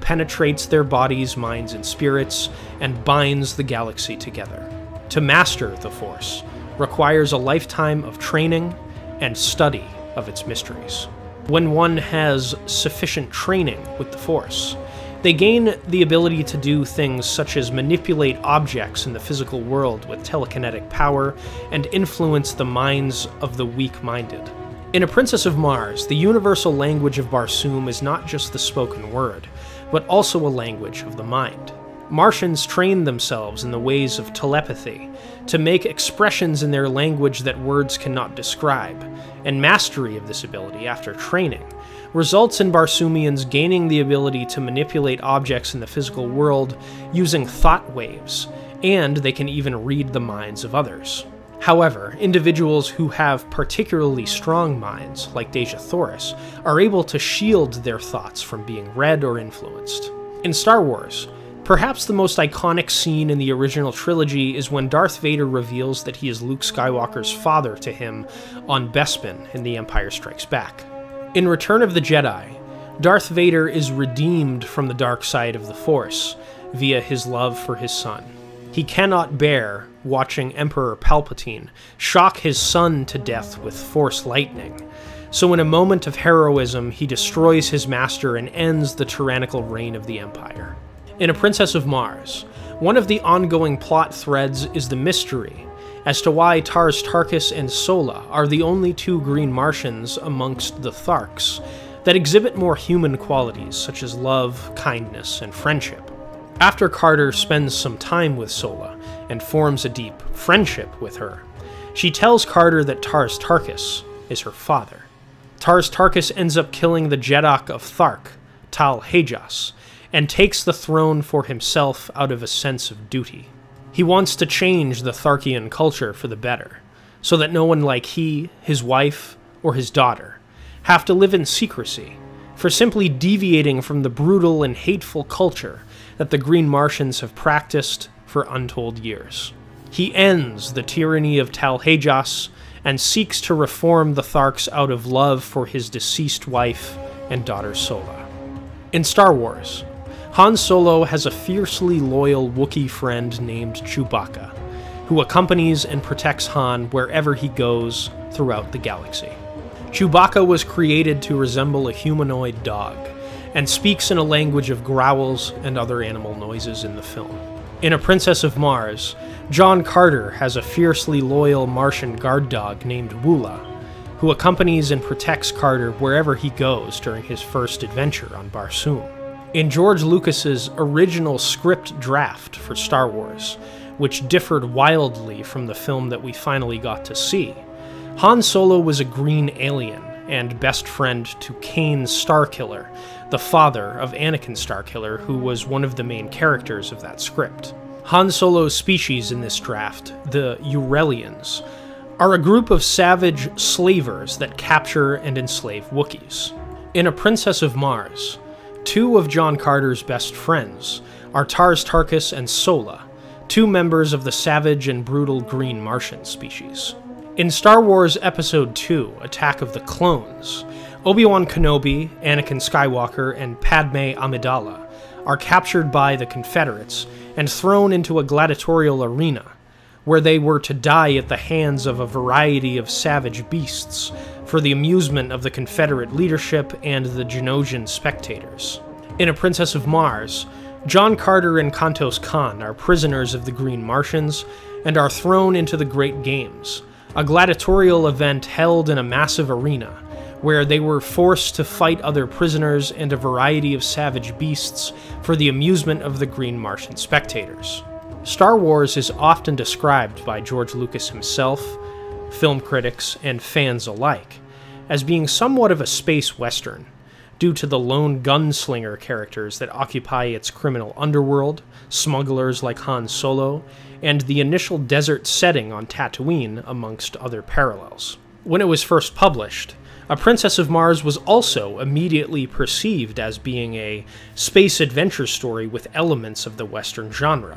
penetrates their bodies, minds, and spirits, and binds the galaxy together. To master the Force requires a lifetime of training and study of its mysteries. When one has sufficient training with the Force, they gain the ability to do things such as manipulate objects in the physical world with telekinetic power and influence the minds of the weak-minded. In A Princess of Mars, the universal language of Barsoom is not just the spoken word, but also a language of the mind. Martians train themselves in the ways of telepathy to make expressions in their language that words cannot describe, and mastery of this ability after training results in Barsoomians gaining the ability to manipulate objects in the physical world using thought waves, and they can even read the minds of others. However, individuals who have particularly strong minds, like Dejah Thoris, are able to shield their thoughts from being read or influenced. In Star Wars, perhaps the most iconic scene in the original trilogy is when Darth Vader reveals that he is Luke Skywalker's father to him on Bespin in The Empire Strikes Back. In Return of the Jedi, Darth Vader is redeemed from the dark side of the Force via his love for his son. He cannot bear watching Emperor Palpatine shock his son to death with Force lightning, so in a moment of heroism he destroys his master and ends the tyrannical reign of the Empire. In A Princess of Mars, one of the ongoing plot threads is the mystery as to why Tars Tarkas and Sola are the only two green Martians amongst the Tharks that exhibit more human qualities such as love, kindness, and friendship. After Carter spends some time with Sola and forms a deep friendship with her, she tells Carter that Tars Tarkas is her father. Tars Tarkas ends up killing the Jeddak of Thark, Tal Hejas, and takes the throne for himself out of a sense of duty. He wants to change the Tharkian culture for the better, so that no one like he, his wife, or his daughter have to live in secrecy for simply deviating from the brutal and hateful culture that the Green Martians have practiced for untold years. He ends the tyranny of Tal Hejas and seeks to reform the Tharks out of love for his deceased wife and daughter Sola. In Star Wars, Han Solo has a fiercely loyal Wookiee friend named Chewbacca, who accompanies and protects Han wherever he goes throughout the galaxy. Chewbacca was created to resemble a humanoid dog, and speaks in a language of growls and other animal noises in the film. In A Princess of Mars, John Carter has a fiercely loyal Martian guard dog named Woola, who accompanies and protects Carter wherever he goes during his first adventure on Barsoom. In George Lucas's original script draft for Star Wars, which differed wildly from the film that we finally got to see, Han Solo was a green alien and best friend to Kain Starkiller, the father of Anakin Starkiller, who was one of the main characters of that script. Han Solo's species in this draft, the Urelians, are a group of savage slavers that capture and enslave Wookiees. In A Princess of Mars, two of John Carter's best friends are Tars Tarkas and Sola, two members of the savage and brutal Green Martian species. In Star Wars Episode II, Attack of the Clones, Obi-Wan Kenobi, Anakin Skywalker, and Padme Amidala are captured by the Confederates and thrown into a gladiatorial arena, where they were to die at the hands of a variety of savage beasts for the amusement of the Confederate leadership and the Genosian spectators. In A Princess of Mars, John Carter and Kantos Khan are prisoners of the Green Martians and are thrown into the Great Games, a gladiatorial event held in a massive arena, where they were forced to fight other prisoners and a variety of savage beasts for the amusement of the Green Martian spectators. Star Wars is often described by George Lucas himself, film critics, and fans alike as being somewhat of a space western, due to the lone gunslinger characters that occupy its criminal underworld, smugglers like Han Solo, and the initial desert setting on Tatooine, amongst other parallels. When it was first published, A Princess of Mars was also immediately perceived as being a space adventure story with elements of the Western genre,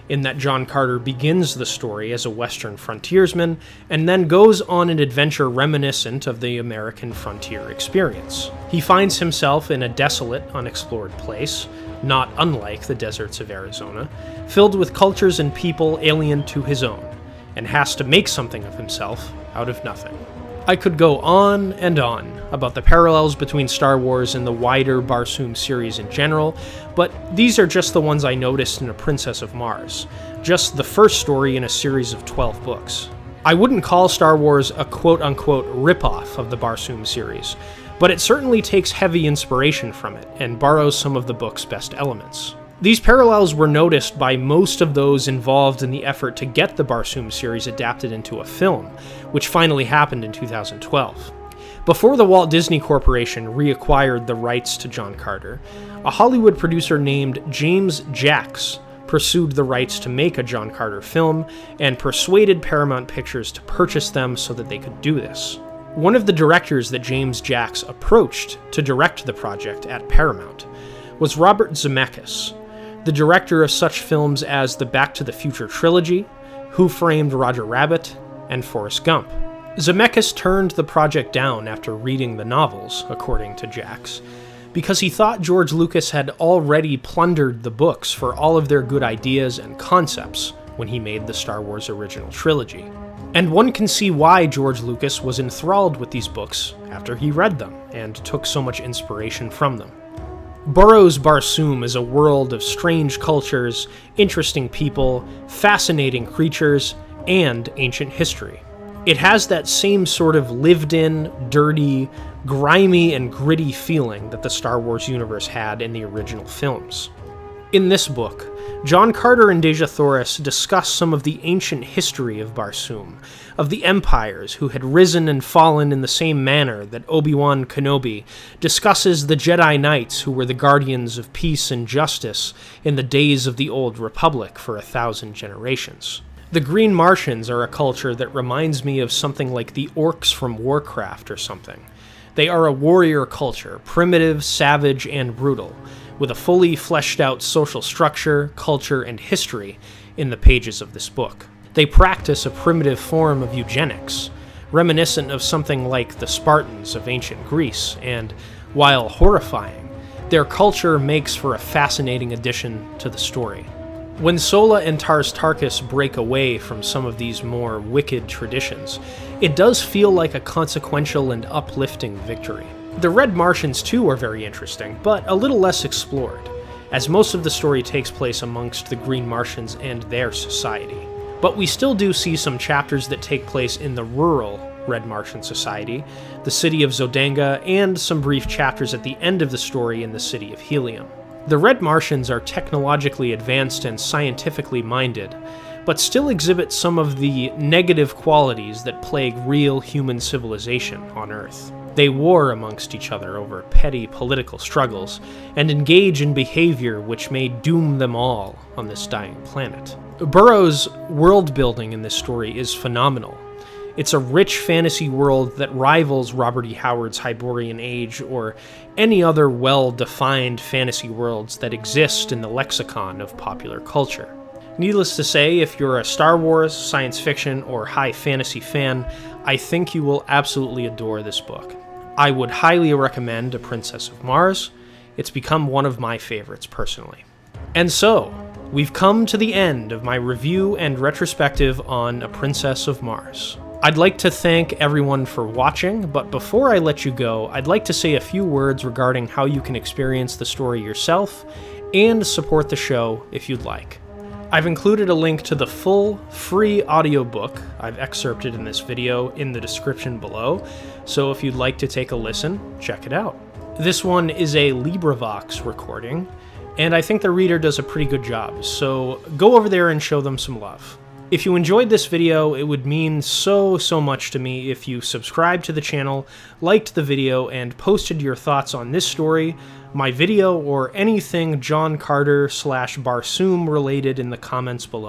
in that John Carter begins the story as a Western frontiersman and then goes on an adventure reminiscent of the American frontier experience. He finds himself in a desolate, unexplored place, not unlike the deserts of Arizona, filled with cultures and people alien to his own, and has to make something of himself out of nothing. I could go on and on about the parallels between Star Wars and the wider Barsoom series in general, but these are just the ones I noticed in A Princess of Mars, just the first story in a series of 12 books. I wouldn't call Star Wars a quote-unquote rip-off of the Barsoom series, but it certainly takes heavy inspiration from it and borrows some of the book's best elements. These parallels were noticed by most of those involved in the effort to get the Barsoom series adapted into a film, which finally happened in 2012. Before the Walt Disney Corporation reacquired the rights to John Carter, a Hollywood producer named James Jacks pursued the rights to make a John Carter film and persuaded Paramount Pictures to purchase them so that they could do this. One of the directors that James Jacks approached to direct the project at Paramount was Robert Zemeckis, the director of such films as the Back to the Future trilogy, Who Framed Roger Rabbit, and Forrest Gump. Zemeckis turned the project down after reading the novels, according to Jacks, because he thought George Lucas had already plundered the books for all of their good ideas and concepts when he made the Star Wars original trilogy. And one can see why George Lucas was enthralled with these books after he read them and took so much inspiration from them. Burroughs Barsoom is a world of strange cultures, interesting people, fascinating creatures, and ancient history. It has that same sort of lived-in, dirty, grimy, and gritty feeling that the Star Wars universe had in the original films. In this book, John Carter and Dejah Thoris discuss some of the ancient history of Barsoom, of the empires who had risen and fallen in the same manner that Obi-Wan Kenobi discusses the Jedi Knights who were the guardians of peace and justice in the days of the Old Republic for 1,000 generations. The Green Martians are a culture that reminds me of something like the orcs from Warcraft or something. They are a warrior culture, primitive, savage, and brutal, with a fully fleshed out social structure, culture, and history in the pages of this book. They practice a primitive form of eugenics, reminiscent of something like the Spartans of ancient Greece, and, while horrifying, their culture makes for a fascinating addition to the story. When Sola and Tars Tarkas break away from some of these more wicked traditions, it does feel like a consequential and uplifting victory. The Red Martians too are very interesting, but a little less explored, as most of the story takes place amongst the Green Martians and their society. But we still do see some chapters that take place in the rural Red Martian society, the city of Zodanga, and some brief chapters at the end of the story in the city of Helium. The Red Martians are technologically advanced and scientifically minded, but still exhibit some of the negative qualities that plague real human civilization on Earth. They war amongst each other over petty political struggles, and engage in behavior which may doom them all on this dying planet. Burroughs' world building in this story is phenomenal. It's a rich fantasy world that rivals Robert E. Howard's Hyborian Age or any other well-defined fantasy worlds that exist in the lexicon of popular culture. Needless to say, if you're a Star Wars, science fiction, or high fantasy fan, I think you will absolutely adore this book. I would highly recommend A Princess of Mars. It's become one of my favorites personally. And so, we've come to the end of my review and retrospective on A Princess of Mars. I'd like to thank everyone for watching, but before I let you go, I'd like to say a few words regarding how you can experience the story yourself and support the show if you'd like. I've included a link to the full, free audiobook I've excerpted in this video in the description below, so if you'd like to take a listen, check it out. This one is a Libravox recording, and I think the reader does a pretty good job, so go over there and show them some love. If you enjoyed this video, it would mean so much to me if you subscribed to the channel, liked the video, and posted your thoughts on this story, my video, or anything John Carter / Barsoom related in the comments below.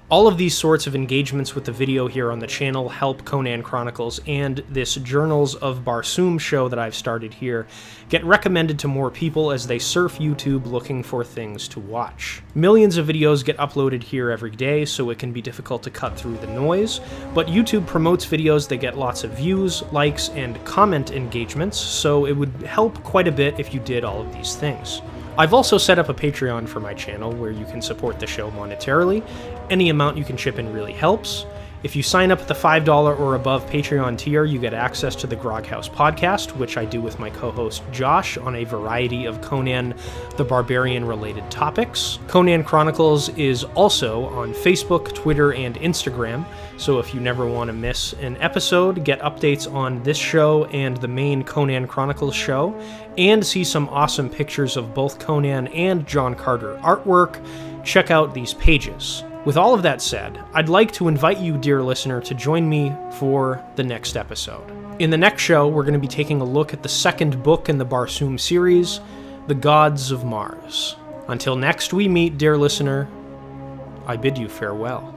All of these sorts of engagements with the video here on the channel help Conan Chronicles and this Journals of Barsoom show that I've started here get recommended to more people as they surf YouTube looking for things to watch. Millions of videos get uploaded here every day, so it can be difficult to cut through the noise, but YouTube promotes videos that get lots of views, likes, and comment engagements, so it would help quite a bit if you did all of these things. I've also set up a Patreon for my channel where you can support the show monetarily. Any amount you can chip in really helps. If you sign up at the $5 or above Patreon tier, you get access to the Groghouse podcast, which I do with my co-host Josh on a variety of Conan the Barbarian-related topics. Conan Chronicles is also on Facebook, Twitter, and Instagram, so if you never want to miss an episode, get updates on this show and the main Conan Chronicles show, and see some awesome pictures of both Conan and John Carter artwork, check out these pages. With all of that said, I'd like to invite you, dear listener, to join me for the next episode. In the next show, we're going to be taking a look at the second book in the Barsoom series, The Gods of Mars. Until next we meet, dear listener, I bid you farewell.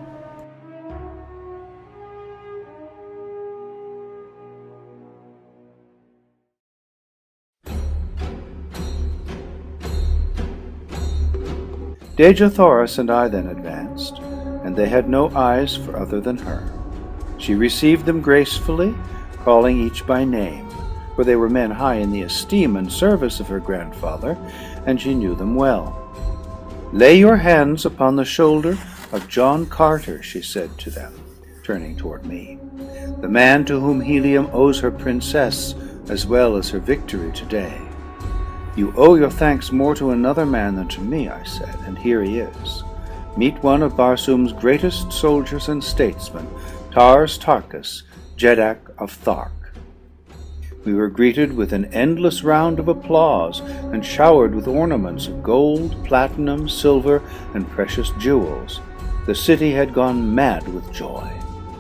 Dejah Thoris and I then advanced, and they had no eyes for other than her. She received them gracefully, calling each by name, for they were men high in the esteem and service of her grandfather, and she knew them well. "Lay your hands upon the shoulder of John Carter," she said to them, turning toward me, "the man to whom Helium owes her princess as well as her victory today." "You owe your thanks more to another man than to me," I said, "and here he is. Meet one of Barsoom's greatest soldiers and statesmen, Tars Tarkas, Jeddak of Thark." We were greeted with an endless round of applause and showered with ornaments of gold, platinum, silver, and precious jewels. The city had gone mad with joy.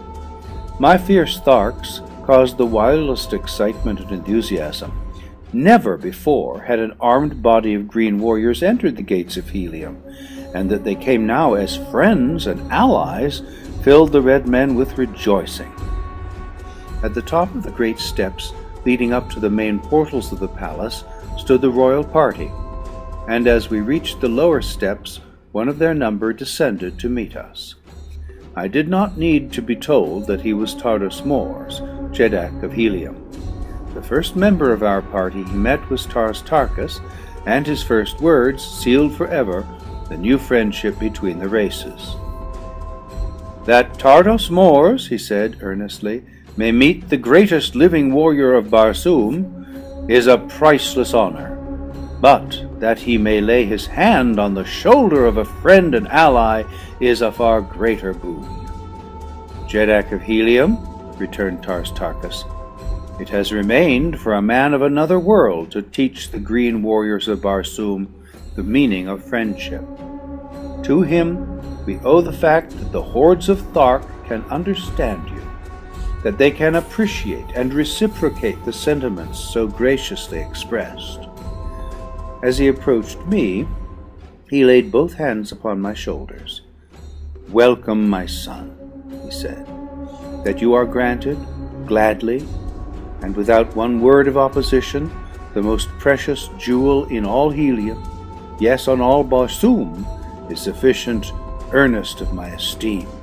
My fierce Tharks caused the wildest excitement and enthusiasm. Never before had an armed body of green warriors entered the gates of Helium, and that they came now as friends and allies filled the red men with rejoicing. At the top of the great steps leading up to the main portals of the palace stood the royal party, and as we reached the lower steps, one of their number descended to meet us. I did not need to be told that he was Tardos Mors, Jeddak of Helium. The first member of our party he met was Tars Tarkas, and his first words sealed forever the new friendship between the races. "That Tardos Mors," he said earnestly, "may meet the greatest living warrior of Barsoom is a priceless honor, but that he may lay his hand on the shoulder of a friend and ally is a far greater boon." "Jeddak of Helium," returned Tars Tarkas, "it has remained for a man of another world to teach the green warriors of Barsoom the meaning of friendship. To him we owe the fact that the hordes of Thark can understand you, that they can appreciate and reciprocate the sentiments so graciously expressed." As he approached me, he laid both hands upon my shoulders. "Welcome, my son," he said. "That you are granted, gladly, and without one word of opposition, the most precious jewel in all Helium, yes, on all Barsoom, is sufficient earnest of my esteem."